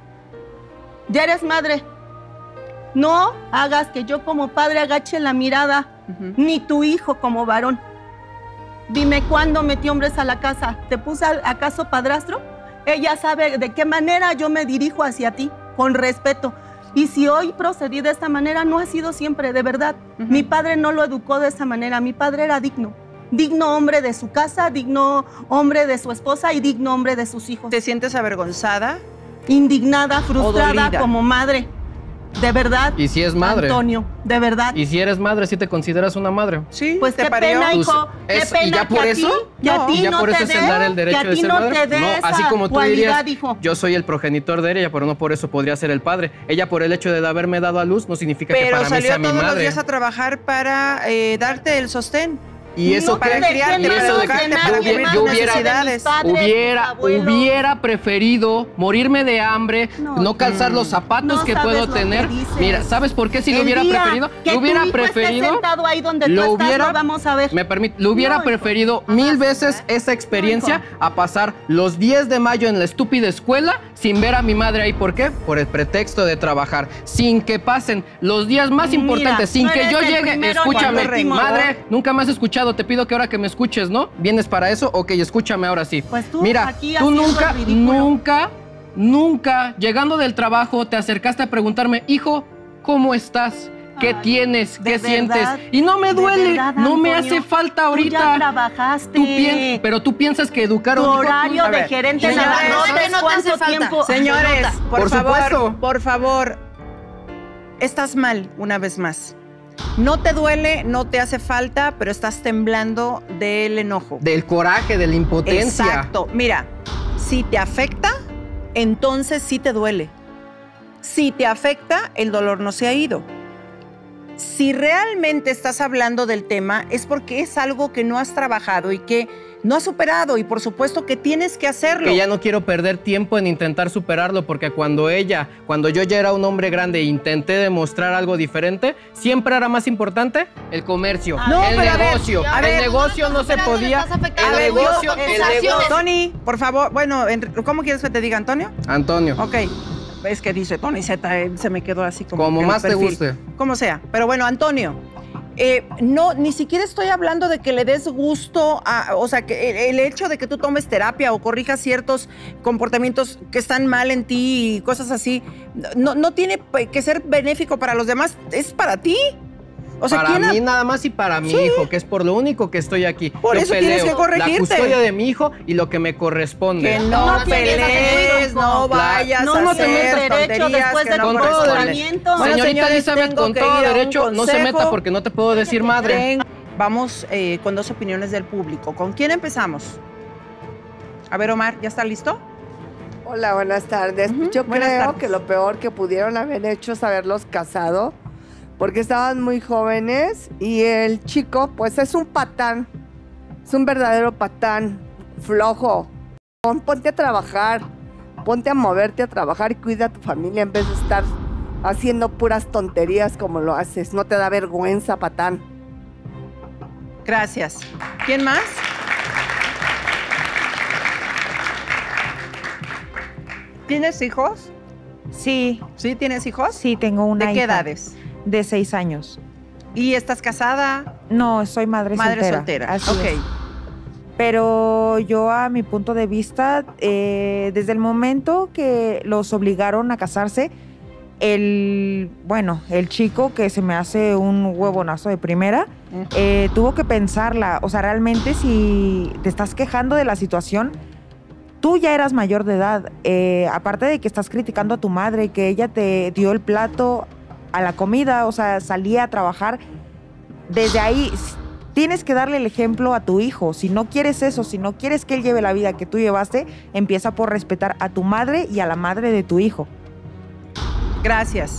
ya eres madre, no hagas que yo como padre agache la mirada, Ujú. ni tu hijo como varón. Dime cuándo metí hombres a la casa, ¿te puse al- acaso padrastro? Ella sabe de qué manera yo me dirijo hacia ti, con respeto. Y si hoy procedí de esta manera, no ha sido siempre, de verdad. Ujú. Mi padre no lo educó de esa manera, mi padre era digno. Digno hombre de su casa, digno hombre de su esposa y digno hombre de sus hijos. ¿Te sientes avergonzada? Indignada, frustrada dolida. como madre. De verdad. ¿Y si es madre? Antonio, de verdad. Y si eres madre, ¿sí te consideras una madre? Sí, Pues ¿te qué parió? pena, Pues, hijo. Qué es- pena ¿y ya por que a eso? ti, que a No. ti ¿Y ya no por te eso es dé, el dar el que derecho a de ti ser no madre? te dé No, esa así como tú cualidad, dirías, hijo. yo soy el progenitor de ella, pero no por eso podría ser el padre. Ella por el hecho de haberme dado a luz no significa que Pero para mí salió sea mi todos los madre. días a trabajar para eh, darte el sostén. Y eso No que te para criarte, y dejé para eso de educarte, que para yo, que hubiera- veas yo tus hubiera, necesidades. hubiera, hubiera preferido morirme de hambre, No. no, calzar los Mm. zapatos No que sabes puedo lo que tener. dices. Mira, ¿sabes por qué si lo El hubiera día preferido? que Lo hubiera tu hijo esté preferido. sentado ahí donde lo tú hubiera, estás, lo vamos a ver. Me permite, lo hubiera No, hijo. preferido mil veces esa experiencia a pasar los diez de mayo en la estúpida escuela sin ver a mi madre ahí. ¿Por qué? Por el pretexto de trabajar. Sin que pasen los días más Mira, importantes, sin no que eres yo el llegue. primero Escúchame, ni el último. madre, nunca me has escuchado. Te pido que ahora que me escuches, ¿no? ¿Vienes para eso? Ok, escúchame ahora sí. Pues tú Mira, aquí tú haciendo nunca, el ridículo. nunca, nunca, llegando del trabajo, te acercaste a preguntarme, hijo, ¿cómo estás? ¿Qué Ay, tienes? de ¿Qué sientes? verdad, Y no me de duele, verdad, no me Antonio, hace falta Tú ya ahorita. trabajaste. Tú piensas, pero tú piensas que educar a Tu un hijo- horario A de ver, gerente de señores, abarrotes, no te hace ¿cuánto falta. tiempo? Señores, por, Por favor, supuesto. por favor, estás mal una vez más. No te duele, no te hace falta, pero estás temblando del enojo. Del coraje, de la impotencia. Exacto. Mira, si te afecta, entonces sí te duele. Si te afecta, el dolor no se ha ido. Si realmente estás hablando del tema, es porque es algo que no has trabajado y que no has superado, y por supuesto que tienes que hacerlo. Que ya no quiero perder tiempo en intentar superarlo, porque cuando ella, cuando yo ya era un hombre grande e intenté demostrar algo diferente, siempre era más importante el comercio, No, el pero a ver, negocio. a ver, el negocio no se podía. El negocio, el negocio. Tony, por favor, bueno, ¿cómo quieres que te diga, Antonio? Antonio. Ok. Es que dice Tony Z, él se me quedó así como. Como que el más te perfil. guste. Como sea. Pero bueno, Antonio, eh, no, ni siquiera estoy hablando de que le des gusto a, o sea, que el, el hecho de que tú tomes terapia o corrijas ciertos comportamientos que están mal en ti y cosas así, no, no tiene que ser benéfico para los demás, es para ti. O sea, para ¿quién mí ha... nada más y para mi Sí. hijo, que es por lo único que estoy aquí. Por Yo eso peleo tienes que corregirte. la custodia de mi hijo y lo que me corresponde. Que no, No pelees, no vayas No, a no hacer tenemos derecho tonterías después que del no Con todo corresponden. comportamiento. Bueno, Señorita señores, Elizabeth, tengo con que todo ir a un derecho, no se consejo. meta porque no te puedo decir madre. Ven, vamos eh, con dos opiniones del público. ¿Con quién empezamos? A ver, Omar, ¿ya está listo? Hola, buenas tardes. Ujú, Yo buenas creo tardes. que lo peor que pudieron haber hecho es haberlos casado, porque estaban muy jóvenes y el chico, pues es un patán, es un verdadero patán, flojo. Pon- Ponte a trabajar, ponte a moverte a trabajar y cuida a tu familia en vez de estar haciendo puras tonterías como lo haces. No te da vergüenza, patán. Gracias. ¿Quién más? ¿Tienes hijos? Sí, ¿Sí tienes hijos? sí, tengo una ¿De qué hija edades? de seis años. ¿Y estás casada? No, soy madre, Madre soltera. soltera. Así Ok. es. Pero yo, a mi punto de vista, eh, desde el momento que los obligaron a casarse, el, bueno, el chico, que se me hace un huevonazo de primera, Ujú. eh, tuvo que pensarla. O sea, realmente si te estás quejando de la situación, tú ya eras mayor de edad. Eh, aparte de que estás criticando a tu madre, que ella te dio el plato a la comida, o sea, salía a trabajar. Desde ahí s- tienes que darle el ejemplo a tu hijo. Si no quieres eso, si no quieres que él lleve la vida que tú llevaste, empieza por respetar a tu madre y a la madre de tu hijo. Gracias.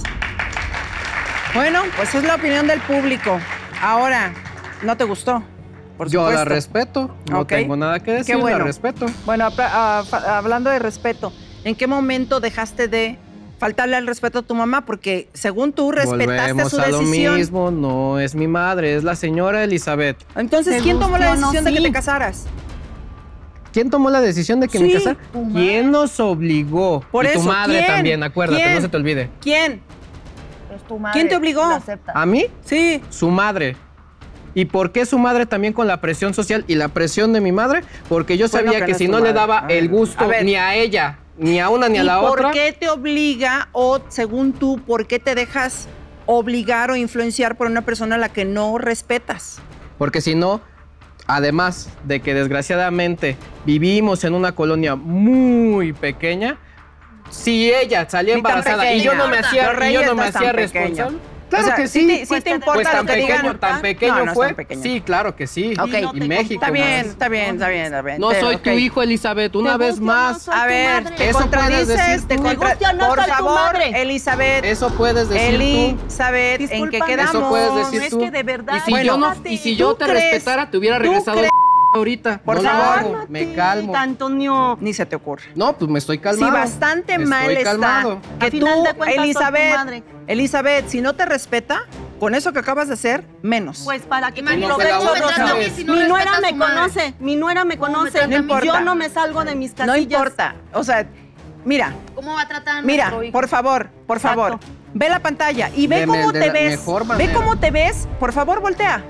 Bueno, pues es la opinión del público. Ahora, ¿no te gustó? Por Yo la supuesto. respeto, no Ok. tengo nada que decir, Qué bueno. la respeto. Bueno, apla- ah, fa- hablando de respeto, ¿en qué momento dejaste de faltarle al respeto a tu mamá? Porque según tú respetaste Volvemos su a lo decisión. mismo, no es mi madre, es la señora Elizabeth. Entonces, ¿Te ¿quién tomó la guste o no? decisión de que Sí. te casaras? ¿Quién tomó la decisión de que Sí, me casara? tu madre. ¿Quién nos obligó? Por y tu eso, madre ¿quién? también, acuérdate, ¿Quién? no se te olvide. ¿Quién? Es tu madre, ¿Quién te obligó? lo acepta. ¿A mí? Sí. Su madre. ¿Y por qué su madre también con la presión social y la presión de mi madre? Porque yo Bueno, sabía que que, no es si tu no le madre. daba A ver, el gusto a ver. ni a ella, ni a una ni a ¿Y la por otra. qué te obliga o, según tú, por qué te dejas obligar o influenciar por una persona a la que no respetas? Porque si no, además de que desgraciadamente vivimos en una colonia muy pequeña, si ella salía Ni tan embarazada y yo pequeña. no me hacía, Los y yo Reyes no me no es tan hacía pequeño. responsable. Claro O sea, que sí sí. te- sí te importa pues lo tan que digan. pequeño, tan pequeño No, no es fue. tan pequeño. Sí, claro que sí. Ok. Y México. Está bien, más. está bien, está bien, está bien. No Te- soy ok. tu hijo, Elizabeth, una ¿Te vez guste o no más. soy A tu ver, madre? te Eso puedes contradices, decir te tú. contra... ¿Te guste o no Por soy tu favor, madre? Elizabeth. Eso puedes decir tú. Elizabeth, ¿en qué Discúlpame. quedamos? Eso puedes decir Es tú. que de verdad, Y si Bueno, yo no, fíjate, y si yo ¿tú te crees- respetara, te hubiera tú regresado crees- ahorita. Por no favor. lo hago, me calmo. Antonio. Ni se te ocurre. No, pues me estoy Sí, calmado. bastante Estoy mal está calmado. que Al tú, final de cuentas, soy tu Elizabeth, madre. Elizabeth, si no te respeta, con eso que acabas de hacer, menos. Pues para que Imagínate, provecho, la otra Rocío. vez. Si no Mi nuera respetas a me su madre. conoce, mi nuera me ¿Cómo me conoce. trata a mí? No importa. Yo no me salgo de mis casillas. No importa. O sea, mira, ¿Cómo va a tratar a mira, nuestro hijo? por favor, por Exacto. favor, ve la pantalla y ve Deme cómo de te la ves. mejor Ve manera. cómo te ves. Por favor, voltea.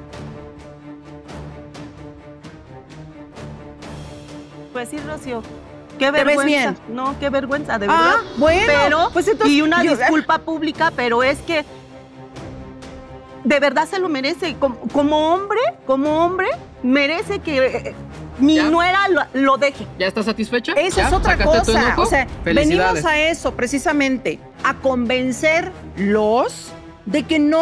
Pues sí, Rocío. Qué ves vergüenza. bien? No, qué vergüenza, de Ah, verdad. bueno, Pero, pues entonces, y una yo- disculpa pública, pero es que de verdad se lo merece. Como, como hombre, como hombre, merece que eh, mi ¿Ya? nuera lo, lo deje. ¿Ya estás satisfecha? Eso ¿Ya? es otra ¿Sacaste tu cosa. enojo? O sea, Felicidades. venimos a eso precisamente, a convencerlos de que no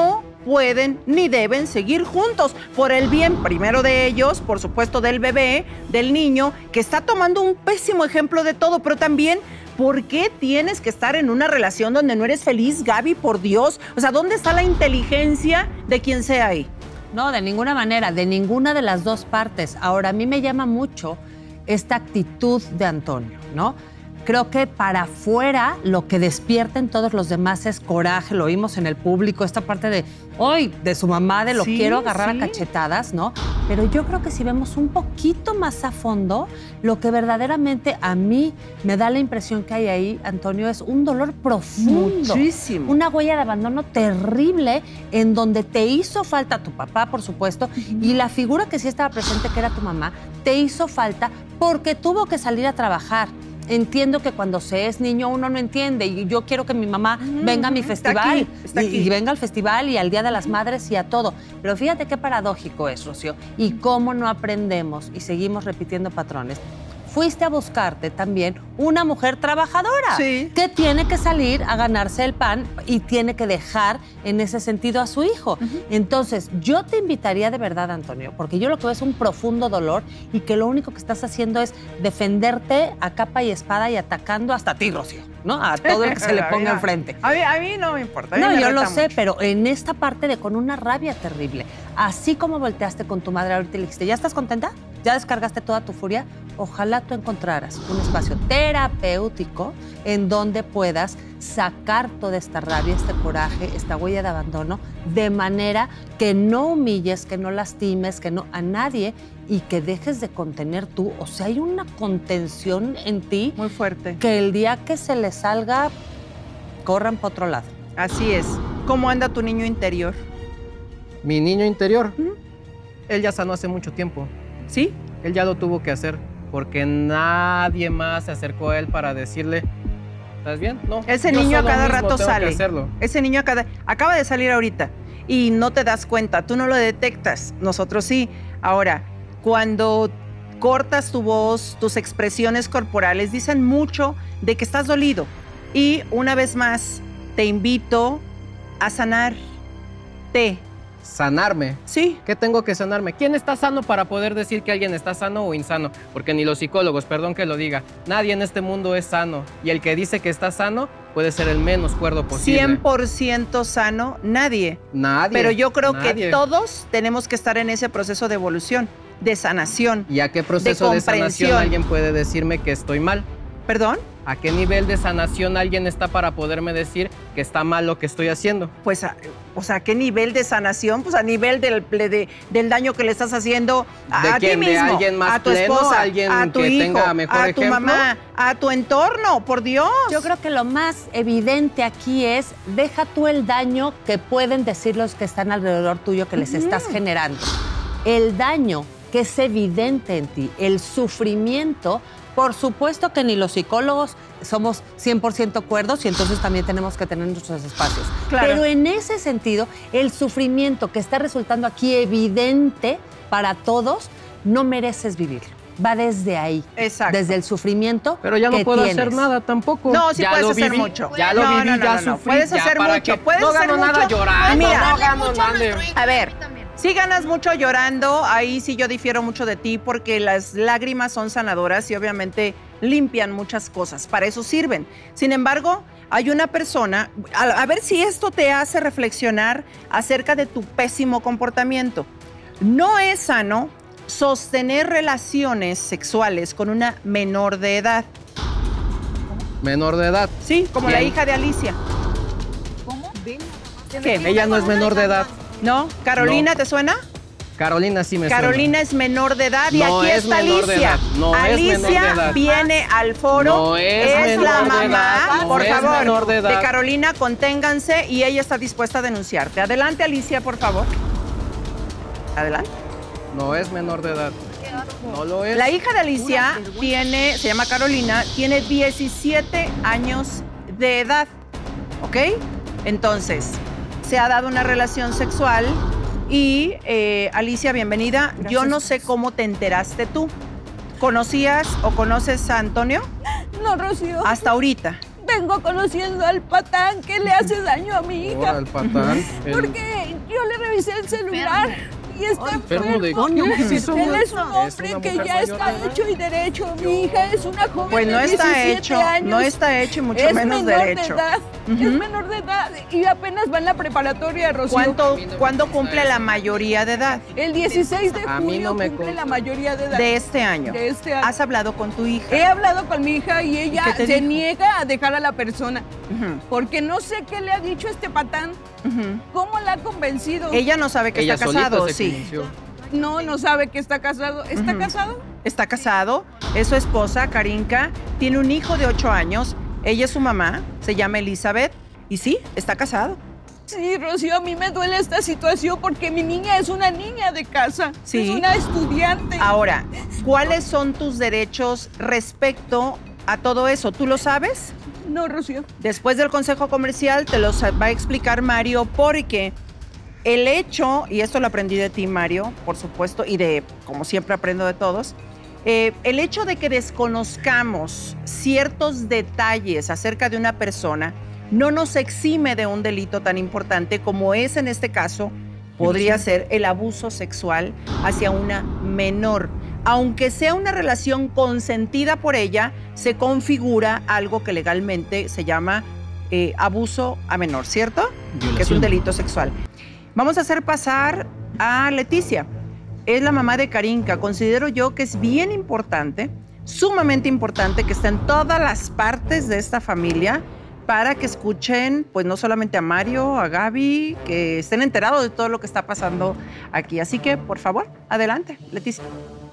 pueden ni deben seguir juntos, por el bien primero de ellos, por supuesto del bebé, del niño, que está tomando un pésimo ejemplo de todo, pero también, ¿por qué tienes que estar en una relación donde no eres feliz, Gaby, por Dios? O sea, ¿dónde está la inteligencia de quien sea ahí? No, de ninguna manera, de ninguna de las dos partes. Ahora, a mí me llama mucho esta actitud de Antonio, ¿no? Creo que para afuera lo que despierta en todos los demás es coraje, lo oímos en el público, esta parte de, hoy, de su mamá, de lo Sí, quiero agarrar sí. a cachetadas, ¿no? Pero yo creo que si vemos un poquito más a fondo, lo que verdaderamente a mí me da la impresión que hay ahí, Antonio, es un dolor profundo. Muchísimo. Una huella de abandono terrible en donde te hizo falta tu papá, por supuesto, y la figura que sí estaba presente, que era tu mamá, te hizo falta porque tuvo que salir a trabajar. Entiendo que cuando se es niño uno no entiende y yo quiero que mi mamá Mm, venga a mi está festival aquí, está y, aquí. y venga al festival y al Día de las Madres y a todo. Pero fíjate qué paradójico es, Rocío, y cómo no aprendemos y seguimos repitiendo patrones. Fuiste a buscarte también una mujer trabajadora Sí. que tiene que salir a ganarse el pan y tiene que dejar en ese sentido a su hijo. Entonces, yo te invitaría de verdad, Antonio, porque yo lo que veo es un profundo dolor y que lo único que estás haciendo es defenderte a capa y espada y atacando hasta a ti, Rocío, ¿no? A todo el que se le ponga Mira, enfrente. A mí, a mí no me importa. a mí No, me yo lo reta sé, mucho. pero en esta parte de con una rabia terrible, así como volteaste con tu madre ahorita y le dijiste, ¿ya estás contenta? ¿Ya descargaste toda tu furia? Ojalá tú encontraras un espacio terapéutico en donde puedas sacar toda esta rabia, este coraje, esta huella de abandono, de manera que no humilles, que no lastimes, que no a nadie y que dejes de contener tú. O sea, hay una contención en ti Muy fuerte. que el día que se le salga, corran para otro lado. Así es. ¿Cómo anda tu niño interior? Mi niño interior, él ya sanó hace mucho tiempo. ¿Sí? Él ya lo tuvo que hacer porque nadie más se acercó a él para decirle, ¿estás bien? No. Ese yo niño a solo cada mismo rato tengo que sale. hacerlo. Ese niño a cada... acaba de salir ahorita y no te das cuenta, tú no lo detectas, nosotros sí. Ahora, cuando cortas tu voz, tus expresiones corporales dicen mucho de que estás dolido. Y una vez más, te invito a sanarte. Sanarme. Sí. ¿Qué tengo que sanarme? ¿Quién está sano para poder decir que alguien está sano o insano? Porque ni los psicólogos, perdón que lo diga, nadie en este mundo es sano. Y el que dice que está sano puede ser el menos cuerdo posible. cien por ciento sano, nadie. Nadie. Pero yo creo nadie. que todos tenemos que estar en ese proceso de evolución, de sanación. ¿Y a qué proceso de, sanación comprensión. alguien puede decirme que estoy mal? ¿Perdón? ¿A qué nivel de sanación alguien está para poderme decir que está mal lo que estoy haciendo? Pues, a, o sea, ¿qué nivel de sanación? Pues a nivel del, de, del daño que le estás haciendo a, ¿De a quién? ti ¿De mismo, alguien más a tu pleno? esposa, ¿Alguien a tu que hijo, tenga mejor a tu ejemplo? mamá, a tu entorno, por Dios. Yo creo que lo más evidente aquí es, deja tú el daño que pueden decir los que están alrededor tuyo que les estás generando. El daño que es evidente en ti, el sufrimiento, por supuesto que ni los psicólogos somos cien por ciento cuerdos y entonces también tenemos que tener nuestros espacios. Claro. Pero en ese sentido, el sufrimiento que está resultando aquí evidente para todos, no mereces vivirlo. Va desde ahí. Exacto. Desde el sufrimiento. Pero ya no que puedo tienes. hacer nada tampoco. No, sí ya puedes lo hacer viví, mucho. Ya lo No, viví, no, no, ya no, no. sufrí. Puedes ya hacer para mucho, qué. puedes no hacer gano nada mucho. llorando, Mira, no gano nada. A ver, si ganas mucho llorando, ahí sí yo difiero mucho de ti porque las lágrimas son sanadoras y obviamente limpian muchas cosas. Para eso sirven. Sin embargo, hay una persona, a, a ver si esto te hace reflexionar acerca de tu pésimo comportamiento. No es sano sostener relaciones sexuales con una menor de edad. Menor de edad. Sí, como Bien. la hija de Alicia. ¿Qué? Ella no es menor de edad. ¿No? ¿Carolina No. te suena? Carolina sí me Carolina es menor de edad y No aquí es está menor de Alicia. edad, no es Alicia menor de edad. viene al foro. No es es menor la de mamá, edad, no por es favor, menor de edad. Carolina, conténganse y ella está dispuesta a denunciarte. Adelante, Alicia, por favor. Adelante. menor. No es menor de edad. No lo es. La hija de Alicia tiene, se llama Carolina, tiene diecisiete años de edad, ¿ok? Entonces, se ha dado una relación sexual y, eh, Alicia, bienvenida. Yo no sé cómo te enteraste tú. ¿Conocías o conoces a Antonio? No, Rocío. Hasta ahorita. Vengo conociendo al patán que le hace daño a mi hija. Ahora el patán. el- Porque yo revisé el celular y está enfermo. ¿De qué? Él es un hombre que ya está hecho y derecho. Mi hija es una joven Pues no de está diecisiete hecho, años. no está hecho y mucho es menos menor derecho. De edad, Uh-huh. Es menor de edad y apenas va en la preparatoria, Rocío. ¿Cuánto, ¿Cuándo cumple la mayoría de edad? El dieciséis de A mí julio no me cumple consta. la mayoría de edad. De este año. De este año. ¿Has hablado con tu hija? He hablado con mi hija y ella ¿Y qué te se dijo? niega a dejar a la persona. Uh-huh. Porque no sé qué le ha dicho este patán. Uh-huh. ¿Cómo la ha convencido? Ella no sabe que Ella está solita casado, se sí. convenció. No, no sabe que está casado. ¿Está Ujú. casado? Está casado, es su esposa, Karinka, tiene un hijo de ocho años, ella es su mamá, se llama Elizabeth, y sí, está casado. Sí, Rocío, a mí me duele esta situación porque mi niña es una niña de casa. Sí. Es una estudiante. Ahora, ¿cuáles son tus derechos respecto a todo eso? ¿Tú lo sabes? No, Rocío. Después del consejo comercial te los va a explicar Mario, porque el hecho, y esto lo aprendí de ti, Mario, por supuesto, y de, como siempre aprendo de todos, eh, el hecho de que desconozcamos ciertos detalles acerca de una persona no nos exime de un delito tan importante como es en este caso, podría ser el abuso sexual hacia una menor. Aunque sea una relación consentida por ella, se configura algo que legalmente se llama eh, abuso a menor, ¿cierto? Violación. Que es un delito sexual. Vamos a hacer pasar a Leticia. Es la mamá de Karinka. Considero yo que es bien importante, sumamente importante, que esté en todas las partes de esta familia para que escuchen, pues no solamente a Mario, a Gaby, que estén enterados de todo lo que está pasando aquí. Así que, por favor, adelante, Leticia.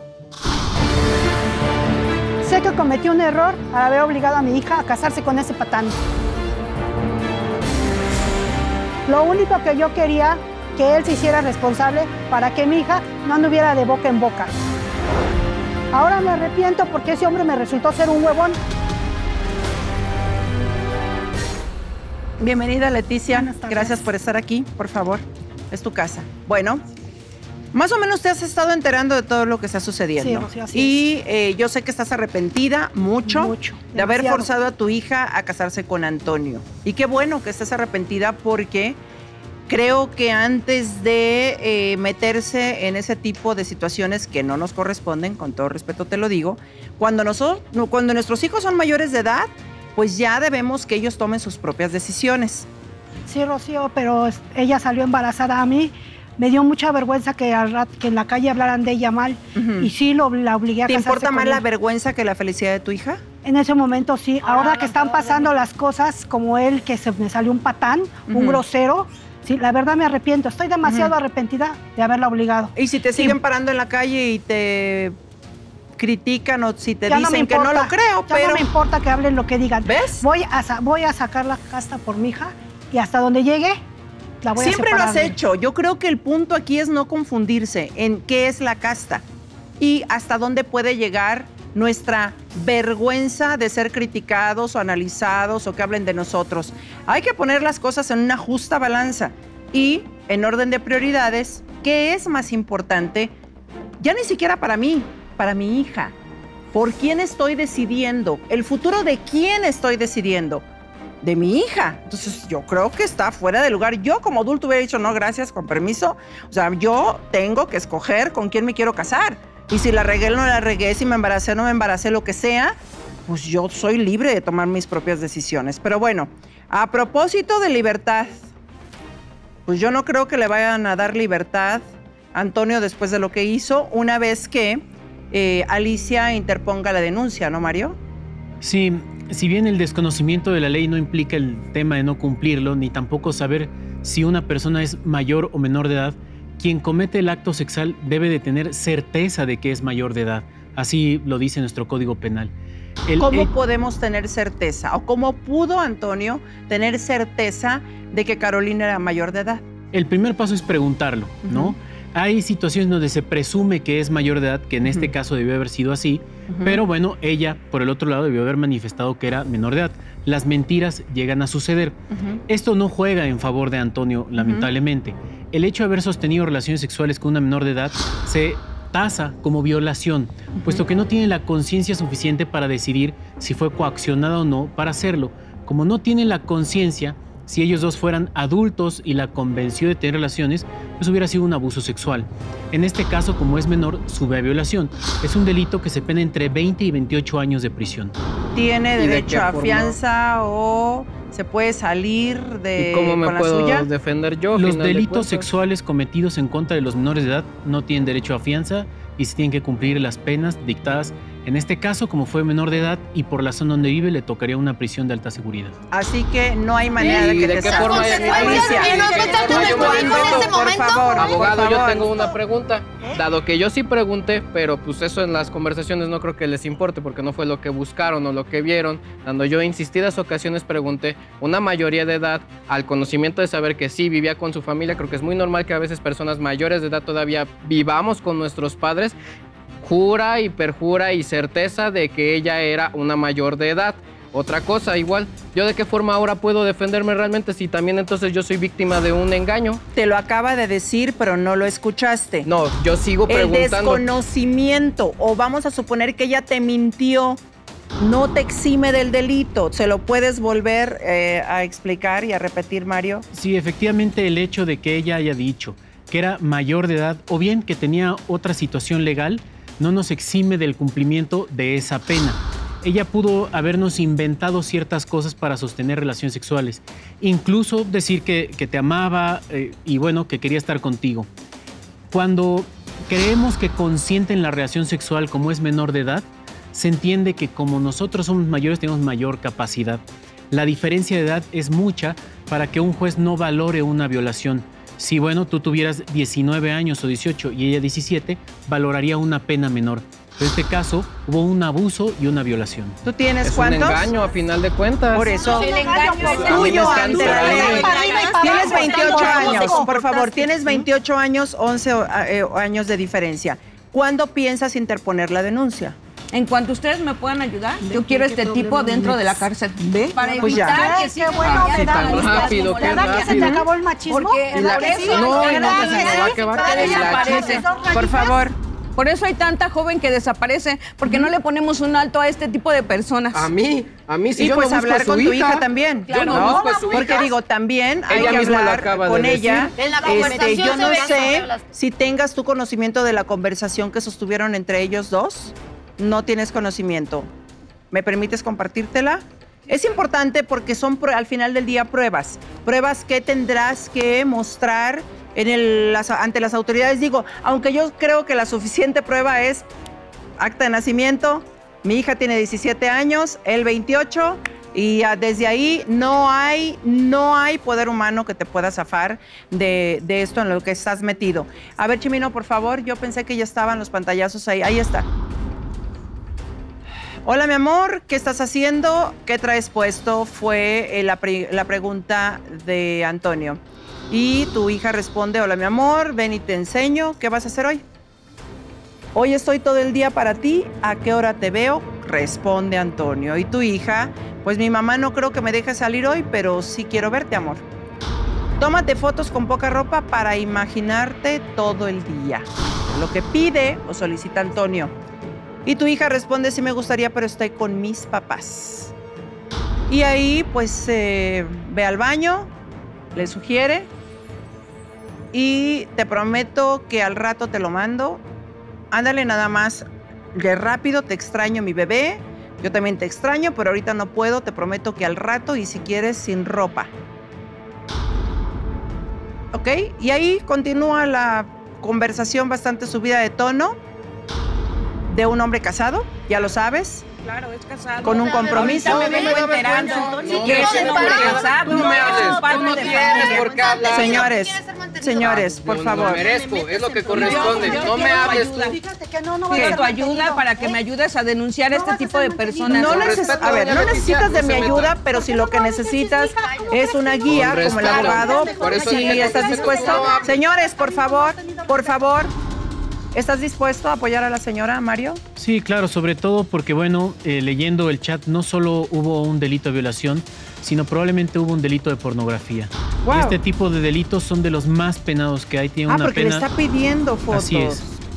Sé que cometí un error al haber obligado a mi hija a casarse con ese patán. Lo único que yo quería, que él se hiciera responsable para que mi hija no anduviera de boca en boca. Ahora me arrepiento porque ese hombre me resultó ser un huevón. Bienvenida, Leticia. Buenas tardes. Gracias por estar aquí, por favor. Es tu casa. Bueno, más o menos te has estado enterando de todo lo que está sucediendo. Sí, Rocío, así y eh, yo sé que estás arrepentida mucho, Mucho, de haber demasiado. forzado a tu hija a casarse con Antonio. Y qué bueno que estés arrepentida, porque creo que antes de eh, meterse en ese tipo de situaciones que no nos corresponden, con todo respeto te lo digo, cuando, nosotros, cuando nuestros hijos son mayores de edad, pues ya debemos que ellos tomen sus propias decisiones. Sí, Rocío, pero es- ella salió embarazada a mí. Me dio mucha vergüenza que, al rat- que en la calle hablaran de ella mal. Ujú. Y sí, lo, la obligué a ¿Te casarse importa con más él. la vergüenza que la felicidad de tu hija? En ese momento sí. Ahora que están pasando las cosas como él, que se me salió un patán, un Ujú. grosero, sí, la verdad me arrepiento. Estoy demasiado arrepentida de haberla obligado. Y si te Sí. siguen parando en la calle y te critican o si te Ya dicen no me que no importa, lo creo, ya pero... no me importa que hablen lo que digan. ¿Ves? Voy a, sa- voy a sacar la casta por mi hija y hasta donde llegue la voy Siempre a lo separar has de él. hecho. Yo creo que el punto aquí es no confundirse en qué es la casta y hasta dónde puede llegar nuestra vergüenza de ser criticados o analizados o que hablen de nosotros. Hay que poner las cosas en una justa balanza y en orden de prioridades, ¿qué es más importante? Ya ni siquiera para mí, para mi hija. ¿Por quién estoy decidiendo? ¿El futuro de quién estoy decidiendo? De mi hija. Entonces yo creo que está fuera de lugar. Yo como adulto hubiera dicho, no, gracias, con permiso. O sea, yo tengo que escoger con quién me quiero casar. Y si la regué, no la regué, si me embaracé, no me embaracé, lo que sea, pues yo soy libre de tomar mis propias decisiones. Pero bueno, a propósito de libertad, pues yo no creo que le vayan a dar libertad a Antonio después de lo que hizo, una vez que eh, Alicia interponga la denuncia, ¿no, Mario? Sí, si bien el desconocimiento de la ley no implica el tema de no cumplirlo, ni tampoco saber si una persona es mayor o menor de edad, quien comete el acto sexual debe de tener certeza de que es mayor de edad. Así lo dice nuestro Código Penal. El- ¿Cómo el- podemos tener certeza? ¿O cómo pudo Antonio tener certeza de que Carolina era mayor de edad? El primer paso es preguntarlo, ¿no? Ujú. Hay situaciones donde se presume que es mayor de edad, que en este Ujú. caso debió haber sido así, Ujú. pero bueno, ella, por el otro lado, debió haber manifestado que era menor de edad. Las mentiras llegan a suceder. Ujú. Esto no juega en favor de Antonio, lamentablemente. El hecho de haber sostenido relaciones sexuales con una menor de edad se tasa como violación, puesto que no tiene la conciencia suficiente para decidir si fue coaccionada o no para hacerlo. Como no tiene la conciencia, si ellos dos fueran adultos y la convenció de tener relaciones, pues hubiera sido un abuso sexual. En este caso, como es menor, sube a violación. Es un delito que se pena entre veinte y veintiocho años de prisión. ¿Tiene derecho a fianza o se puede salir de ¿Y cómo me con la puedo suya? defender yo? Los final de delitos cuentas? sexuales cometidos en contra de los menores de edad no tienen derecho a fianza y se tienen que cumplir las penas dictadas. En este caso, como fue menor de edad y por la zona donde vive, le tocaría una prisión de alta seguridad. Así que no hay manera de ¿Y que de te qué salves. forma es- Alicia, ¿Y no fue tanto tú, de tu hijo en ese por momento? favor, por Abogado, yo favor. tengo una pregunta. Dado que yo sí pregunté, pero pues eso en las conversaciones no creo que les importe porque no fue lo que buscaron o lo que vieron. Dando yo insistidas ocasiones pregunté, una mayoría de edad, al conocimiento de saber que sí vivía con su familia, creo que es muy normal que a veces personas mayores de edad todavía vivamos con nuestros padres, jura y perjura y certeza de que ella era una mayor de edad. Otra cosa, igual, ¿yo de qué forma ahora puedo defenderme realmente si también entonces yo soy víctima de un engaño? Te lo acaba de decir, pero no lo escuchaste. No, yo sigo El preguntando. desconocimiento, o vamos a suponer que ella te mintió, no te exime del delito. ¿Se lo puedes volver eh, a explicar y a repetir, Mario? Sí, efectivamente el hecho de que ella haya dicho que era mayor de edad o bien que tenía otra situación legal no nos exime del cumplimiento de esa pena. Ella pudo habernos inventado ciertas cosas para sostener relaciones sexuales, incluso decir que, que te amaba eh, y bueno, que quería estar contigo. Cuando creemos que consiente en la relación sexual como es menor de edad, se entiende que como nosotros somos mayores tenemos mayor capacidad. La diferencia de edad es mucha para que un juez no valore una violación. Si, bueno, tú tuvieras diecinueve años o dieciocho y ella diecisiete, valoraría una pena menor. En este caso, hubo un abuso y una violación. ¿Tú tienes Es cuántos? un engaño, a final de cuentas. Por eso, El engaño es A mí me tuyo están ante la ley. separando. Tienes veintiocho años, por favor, Cortaste. tienes veintiocho años, once eh, años de diferencia. ¿Cuándo piensas interponer la denuncia? En cuanto ustedes me puedan ayudar, yo quiero este tipo dentro de la cárcel. ¿Ve? Para Pues ya. evitar Qué- que qué bueno, siga me da tan gusto. rápido, qué ¿Verdad que se te rápido. acabó el machismo? Porque Y la- por eso, no, no, ¿verdad que se me va a acabar que que la desaparece. chica- Por favor. Por eso hay tanta joven que desaparece, porque no le ponemos un alto a este tipo de personas. A mí, a mí si Y yo pues no busco hablar a su con tu hija también. Yo no ¿no? busco a su Porque hija. digo, también hay Ella que misma lo hablar acaba de con decir. ella. En la Este, conversación yo se no ve cómo sé hablas. si tengas tu conocimiento de la conversación que sostuvieron entre ellos dos. No tienes conocimiento. ¿Me permites compartírtela? Es importante porque son prue- al final del día pruebas. Pruebas que tendrás que mostrar en el, las- ante las autoridades. Digo, aunque yo creo que la suficiente prueba es acta de nacimiento. Mi hija tiene diecisiete años, él veintiocho. Y ah, desde ahí no hay, no hay poder humano que te pueda zafar de, de esto en lo que estás metido. A ver, Chimino, por favor. Yo pensé que ya estaban los pantallazos ahí. Ahí está. Hola, mi amor, ¿qué estás haciendo? ¿Qué traes puesto? Fue eh, la, pre- la pregunta de Antonio. Y tu hija responde, hola, mi amor, ven y te enseño. ¿Qué vas a hacer hoy? Hoy estoy todo el día para ti. ¿A qué hora te veo? Responde Antonio. Y tu hija, pues mi mamá no creo que me deje salir hoy, pero sí quiero verte, amor. Tómate fotos con poca ropa para imaginarte todo el día. Lo que pide o solicita Antonio. Y tu hija responde, sí me gustaría, pero estoy con mis papás. Y ahí, pues, eh, ve al baño, le sugiere, y te prometo que al rato te lo mando. Ándale nada más de rápido, te extraño, mi bebé. Yo también te extraño, pero ahorita no puedo, te prometo que al rato, y si quieres, sin ropa. ¿Ok? Y ahí continúa la conversación bastante subida de tono de un hombre casado, ya lo sabes, Claro, es casado. con un compromiso. Ahorita me vengo enterando No, que es un hombre no, casado. no me es hables, un padre tú no de tienes familia. por qué hablar. Señores, señores, por Yo favor. No merezco, es lo que corresponde. Yo- yo No me quiero hables ayuda. tú. Fíjate que no, no Quiero vas a tu ser ayuda mantenido, para que ¿eh? me ayudes a denunciar No este vas a tipo ser de mantenido. personas. No Con neces- respeto, a ver, doña no Leticia, necesitas de no mi se meta. ayuda, pero si lo que necesitas es una guía, Con como el respeto. abogado, Por eso si dije con estás respeto. dispuesto. No. Señores, por favor, por favor, ¿estás dispuesto a apoyar a la señora, Mario? Sí, claro, sobre todo porque, bueno, eh, leyendo el chat, no solo hubo un delito de violación, sino probablemente hubo un delito de pornografía. Wow. Y este tipo de delitos son de los más penados que hay. Tiene Ah, una porque pena. le está pidiendo fotos. Así es.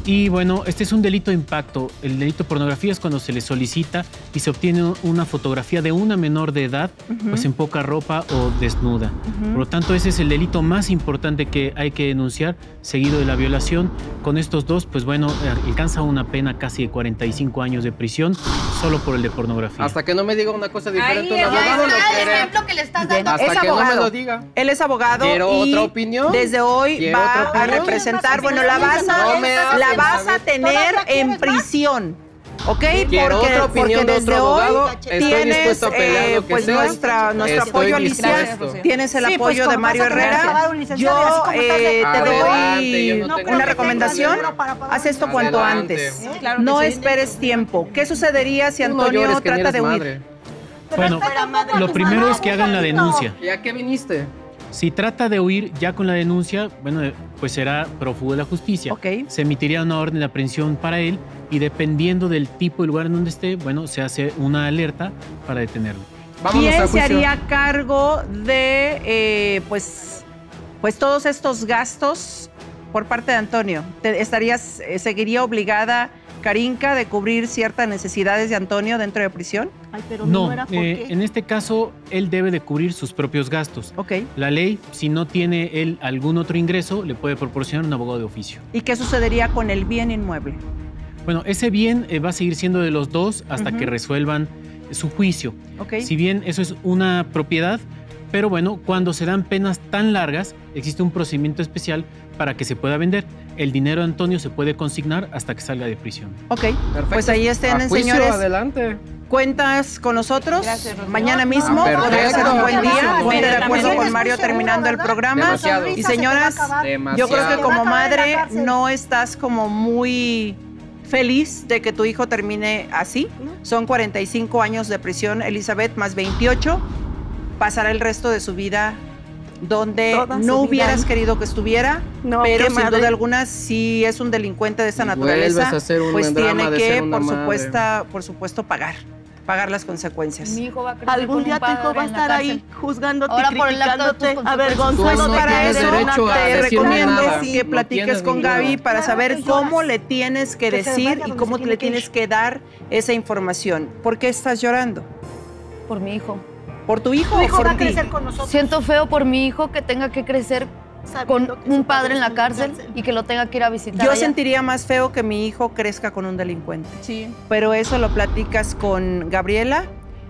Y bueno, este es un delito de impacto. El delito de pornografía es cuando se le solicita y se obtiene una fotografía de una menor de edad, uh-huh. pues en poca ropa o desnuda. Uh-huh. Por lo tanto, ese es el delito más importante que hay que denunciar, seguido de la violación. Con estos dos, pues bueno, alcanza una pena casi de cuarenta y cinco años de prisión solo por el de pornografía. Hasta que no me diga una cosa diferente, Ahí, un abogado lo el quiere. ejemplo que le estás dando. Hasta es que abogado. no me lo diga. Él es abogado. ¿Quiero y otra opinión? Desde hoy ¿Quiero va otra a opinión? representar, bueno, la vas a, No me la hacen vas a saber. tener en prisión. ¿Ok? Quiero porque, otra opinión porque de desde otro hoy abogado. Estoy tienes dispuesto a pelear eh, lo que pues sea. nuestra, nuestro Estoy apoyo, Alicia. dispuesto. Tienes el Sí, pues, apoyo de como Mario pasa que me Herrera. acaba un licenciado y así Yo como estás de- eh, te Adelante, yo doy no tengo una ningún recomendación. problema. Haz esto cuanto Adelante. antes. ¿Eh? Claro que No sí. esperes tiempo. ¿Qué sucedería si Tú no Antonio llores, que ni trata eres de huir? madre. Bueno, lo primero es que hagan la denuncia. ¿Y a qué viniste? Si trata de huir ya con la denuncia, bueno, eh, pues será prófugo de la justicia. Ok. Se emitiría una orden de aprehensión para él y dependiendo del tipo y lugar en donde esté, bueno, se hace una alerta para detenerlo. Vámonos a ¿Quién se juicio. haría cargo de eh, pues, pues todos estos gastos por parte de Antonio? ¿Te estarías, eh, seguiría obligada Karinka de cubrir ciertas necesidades de Antonio dentro de prisión? Ay, pero No, no era por eh, qué. en este caso él debe de cubrir sus propios gastos. Ok. La ley, si no tiene él algún otro ingreso, le puede proporcionar un abogado de oficio. ¿Y qué sucedería con el bien inmueble? Bueno, ese bien eh, va a seguir siendo de los dos hasta Ujú. que resuelvan eh, su juicio. Ok. Si bien eso es una propiedad, pero bueno, cuando se dan penas tan largas, existe un procedimiento especial para que se pueda vender. El dinero de Antonio se puede consignar hasta que salga de prisión. Ok, Perfecto. pues ahí estén, A juicio, señores. adelante. ¿Cuentas con nosotros? Gracias, Rocío. Mañana No, mismo no, podría ser un buen perfecto. día. Estoy de Pero acuerdo también con es Mario muy seguro, terminando el ¿verdad? programa. Demasiado. Y señoras, yo creo que Demasiado. como Se va a acabar en madre la cárcel. no estás como muy feliz de que tu hijo termine así. Son cuarenta y cinco años de prisión, Elizabeth, más veintiocho. Pasará el resto de su vida donde Toda su no vida. hubieras querido que estuviera, No, pero qué sin madre. duda alguna, si es un delincuente de esta Y naturaleza, vuelves a hacer un pues drama tiene de que, ser una por madre. supuesto, por supuesto, pagar, pagar las consecuencias. Mi hijo va a crecer Algún con día un tu hijo padre va a en la estar ahí cárcel. juzgándote, Ahora por el acto de tus criticándote, consecuencias. Pues avergonzándote. no para tienes eso derecho a te decirme recomiendo nada. que No platiques tienes con ninguna. Gaby para Claro saber que cómo lloras. le tienes que Que se decir vaya y donde cómo se le tiene que tienes ir. que dar esa información. ¿Por qué estás llorando? Por mi hijo. ¿Por tu hijo Tu o hijo por va a ti? crecer con nosotros. Siento feo por mi hijo que tenga que crecer con Sabiendo que su un padre en la está cárcel y que lo tenga que ir a visitar. Yo allá. sentiría más feo que mi hijo crezca con un delincuente. Sí. Pero eso lo platicas con Gabriela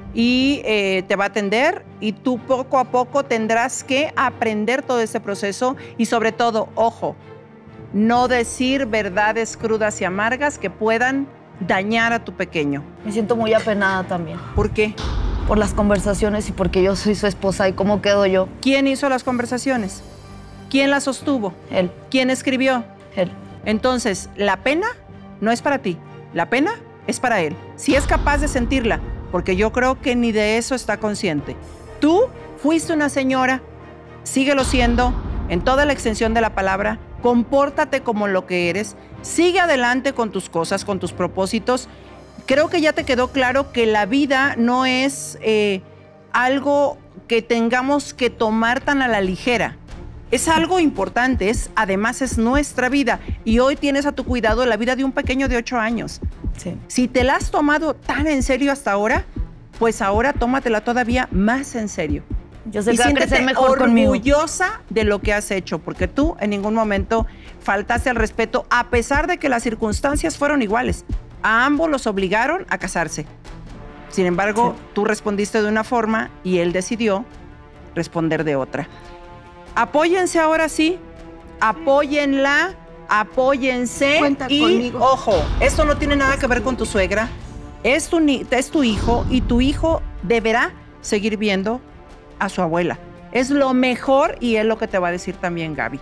y eh, te va a atender y tú poco a poco tendrás que aprender todo ese proceso y sobre todo, ojo, no decir verdades crudas y amargas que puedan dañar a tu pequeño. Me siento muy apenada también ¿Por qué? por las conversaciones y porque yo soy su esposa y cómo quedo yo. ¿Quién hizo las conversaciones? ¿Quién las sostuvo? Él, ¿Quién escribió? él. Entonces, la pena no es para ti, la pena es para él. Si es capaz de sentirla, porque yo creo que ni de eso está consciente. Tú fuiste una señora, síguelo siendo en toda la extensión de la palabra, compórtate como lo que eres, sigue adelante con tus cosas, con tus propósitos. Creo que ya te quedó claro que la vida no es eh, algo que tengamos que tomar tan a la ligera. Es algo importante, es, además es nuestra vida y hoy tienes a tu cuidado la vida de un pequeño de ocho años. Sí. Si te la has tomado tan en serio hasta ahora, pues ahora tómatela todavía más en serio. Yo sé Y que va a crecer siéntete mejor conmigo. orgullosa de lo que has hecho, porque tú en ningún momento faltaste al respeto, a pesar de que las circunstancias fueron iguales. A ambos los obligaron a casarse. Sin embargo, Sí. tú respondiste de una forma y él decidió responder de otra. Apóyense ahora sí, apóyenla, apóyense. Cuenta y, conmigo. ojo, esto no tiene nada que ver con tu suegra, es tu, ni- es tu hijo y tu hijo deberá seguir viendo a su abuela. Es lo mejor y es lo que te va a decir también Gaby.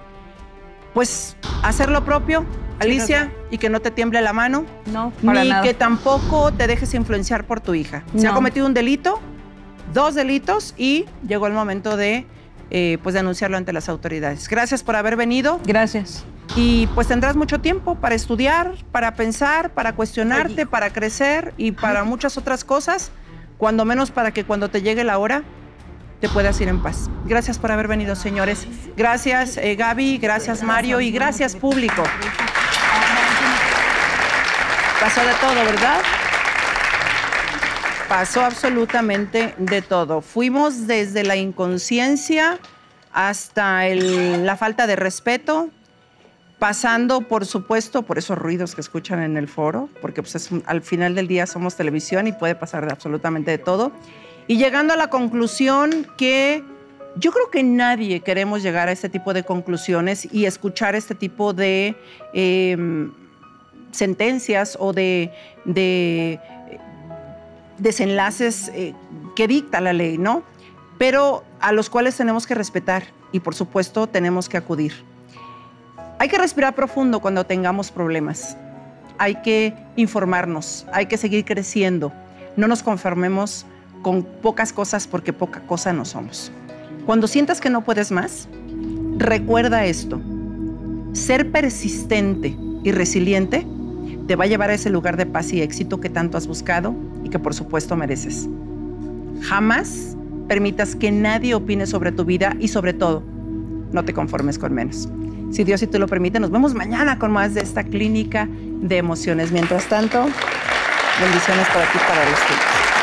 Pues hacer lo propio, Alicia, y que no te tiemble la mano, No, para ni nada. que tampoco te dejes influenciar por tu hija. Se ha No. cometido un delito, dos delitos y llegó el momento de eh, pues denunciarlo ante las autoridades. Gracias por haber venido Gracias. y pues tendrás mucho tiempo para estudiar, para pensar, para cuestionarte, para crecer y para muchas otras cosas, cuando menos para que cuando te llegue la hora te puedas ir en paz. Gracias por haber venido, señores. Gracias, eh, Gaby, gracias, Mario, y gracias, público. Pasó de todo, ¿verdad? Pasó absolutamente de todo. Fuimos desde la inconsciencia hasta el, la falta de respeto, pasando, por supuesto, por esos ruidos que escuchan en el foro, porque pues es, al final del día somos televisión y puede pasar de absolutamente de todo. Y llegando a la conclusión que yo creo que nadie queremos llegar a este tipo de conclusiones y escuchar este tipo de eh, sentencias o de, de desenlaces eh, que dicta la ley, ¿no? Pero a los cuales tenemos que respetar y, por supuesto, tenemos que acudir. Hay que respirar profundo cuando tengamos problemas. Hay que informarnos, hay que seguir creciendo. No nos conformemos con pocas cosas porque poca cosa no somos. Cuando sientas que no puedes más, recuerda esto. Ser persistente y resiliente te va a llevar a ese lugar de paz y éxito que tanto has buscado y que por supuesto mereces. Jamás permitas que nadie opine sobre tu vida y sobre todo, no te conformes con menos. Si Dios y tú lo permite, nos vemos mañana con más de esta clínica de emociones. Mientras tanto, bendiciones para ti y para los tuyos.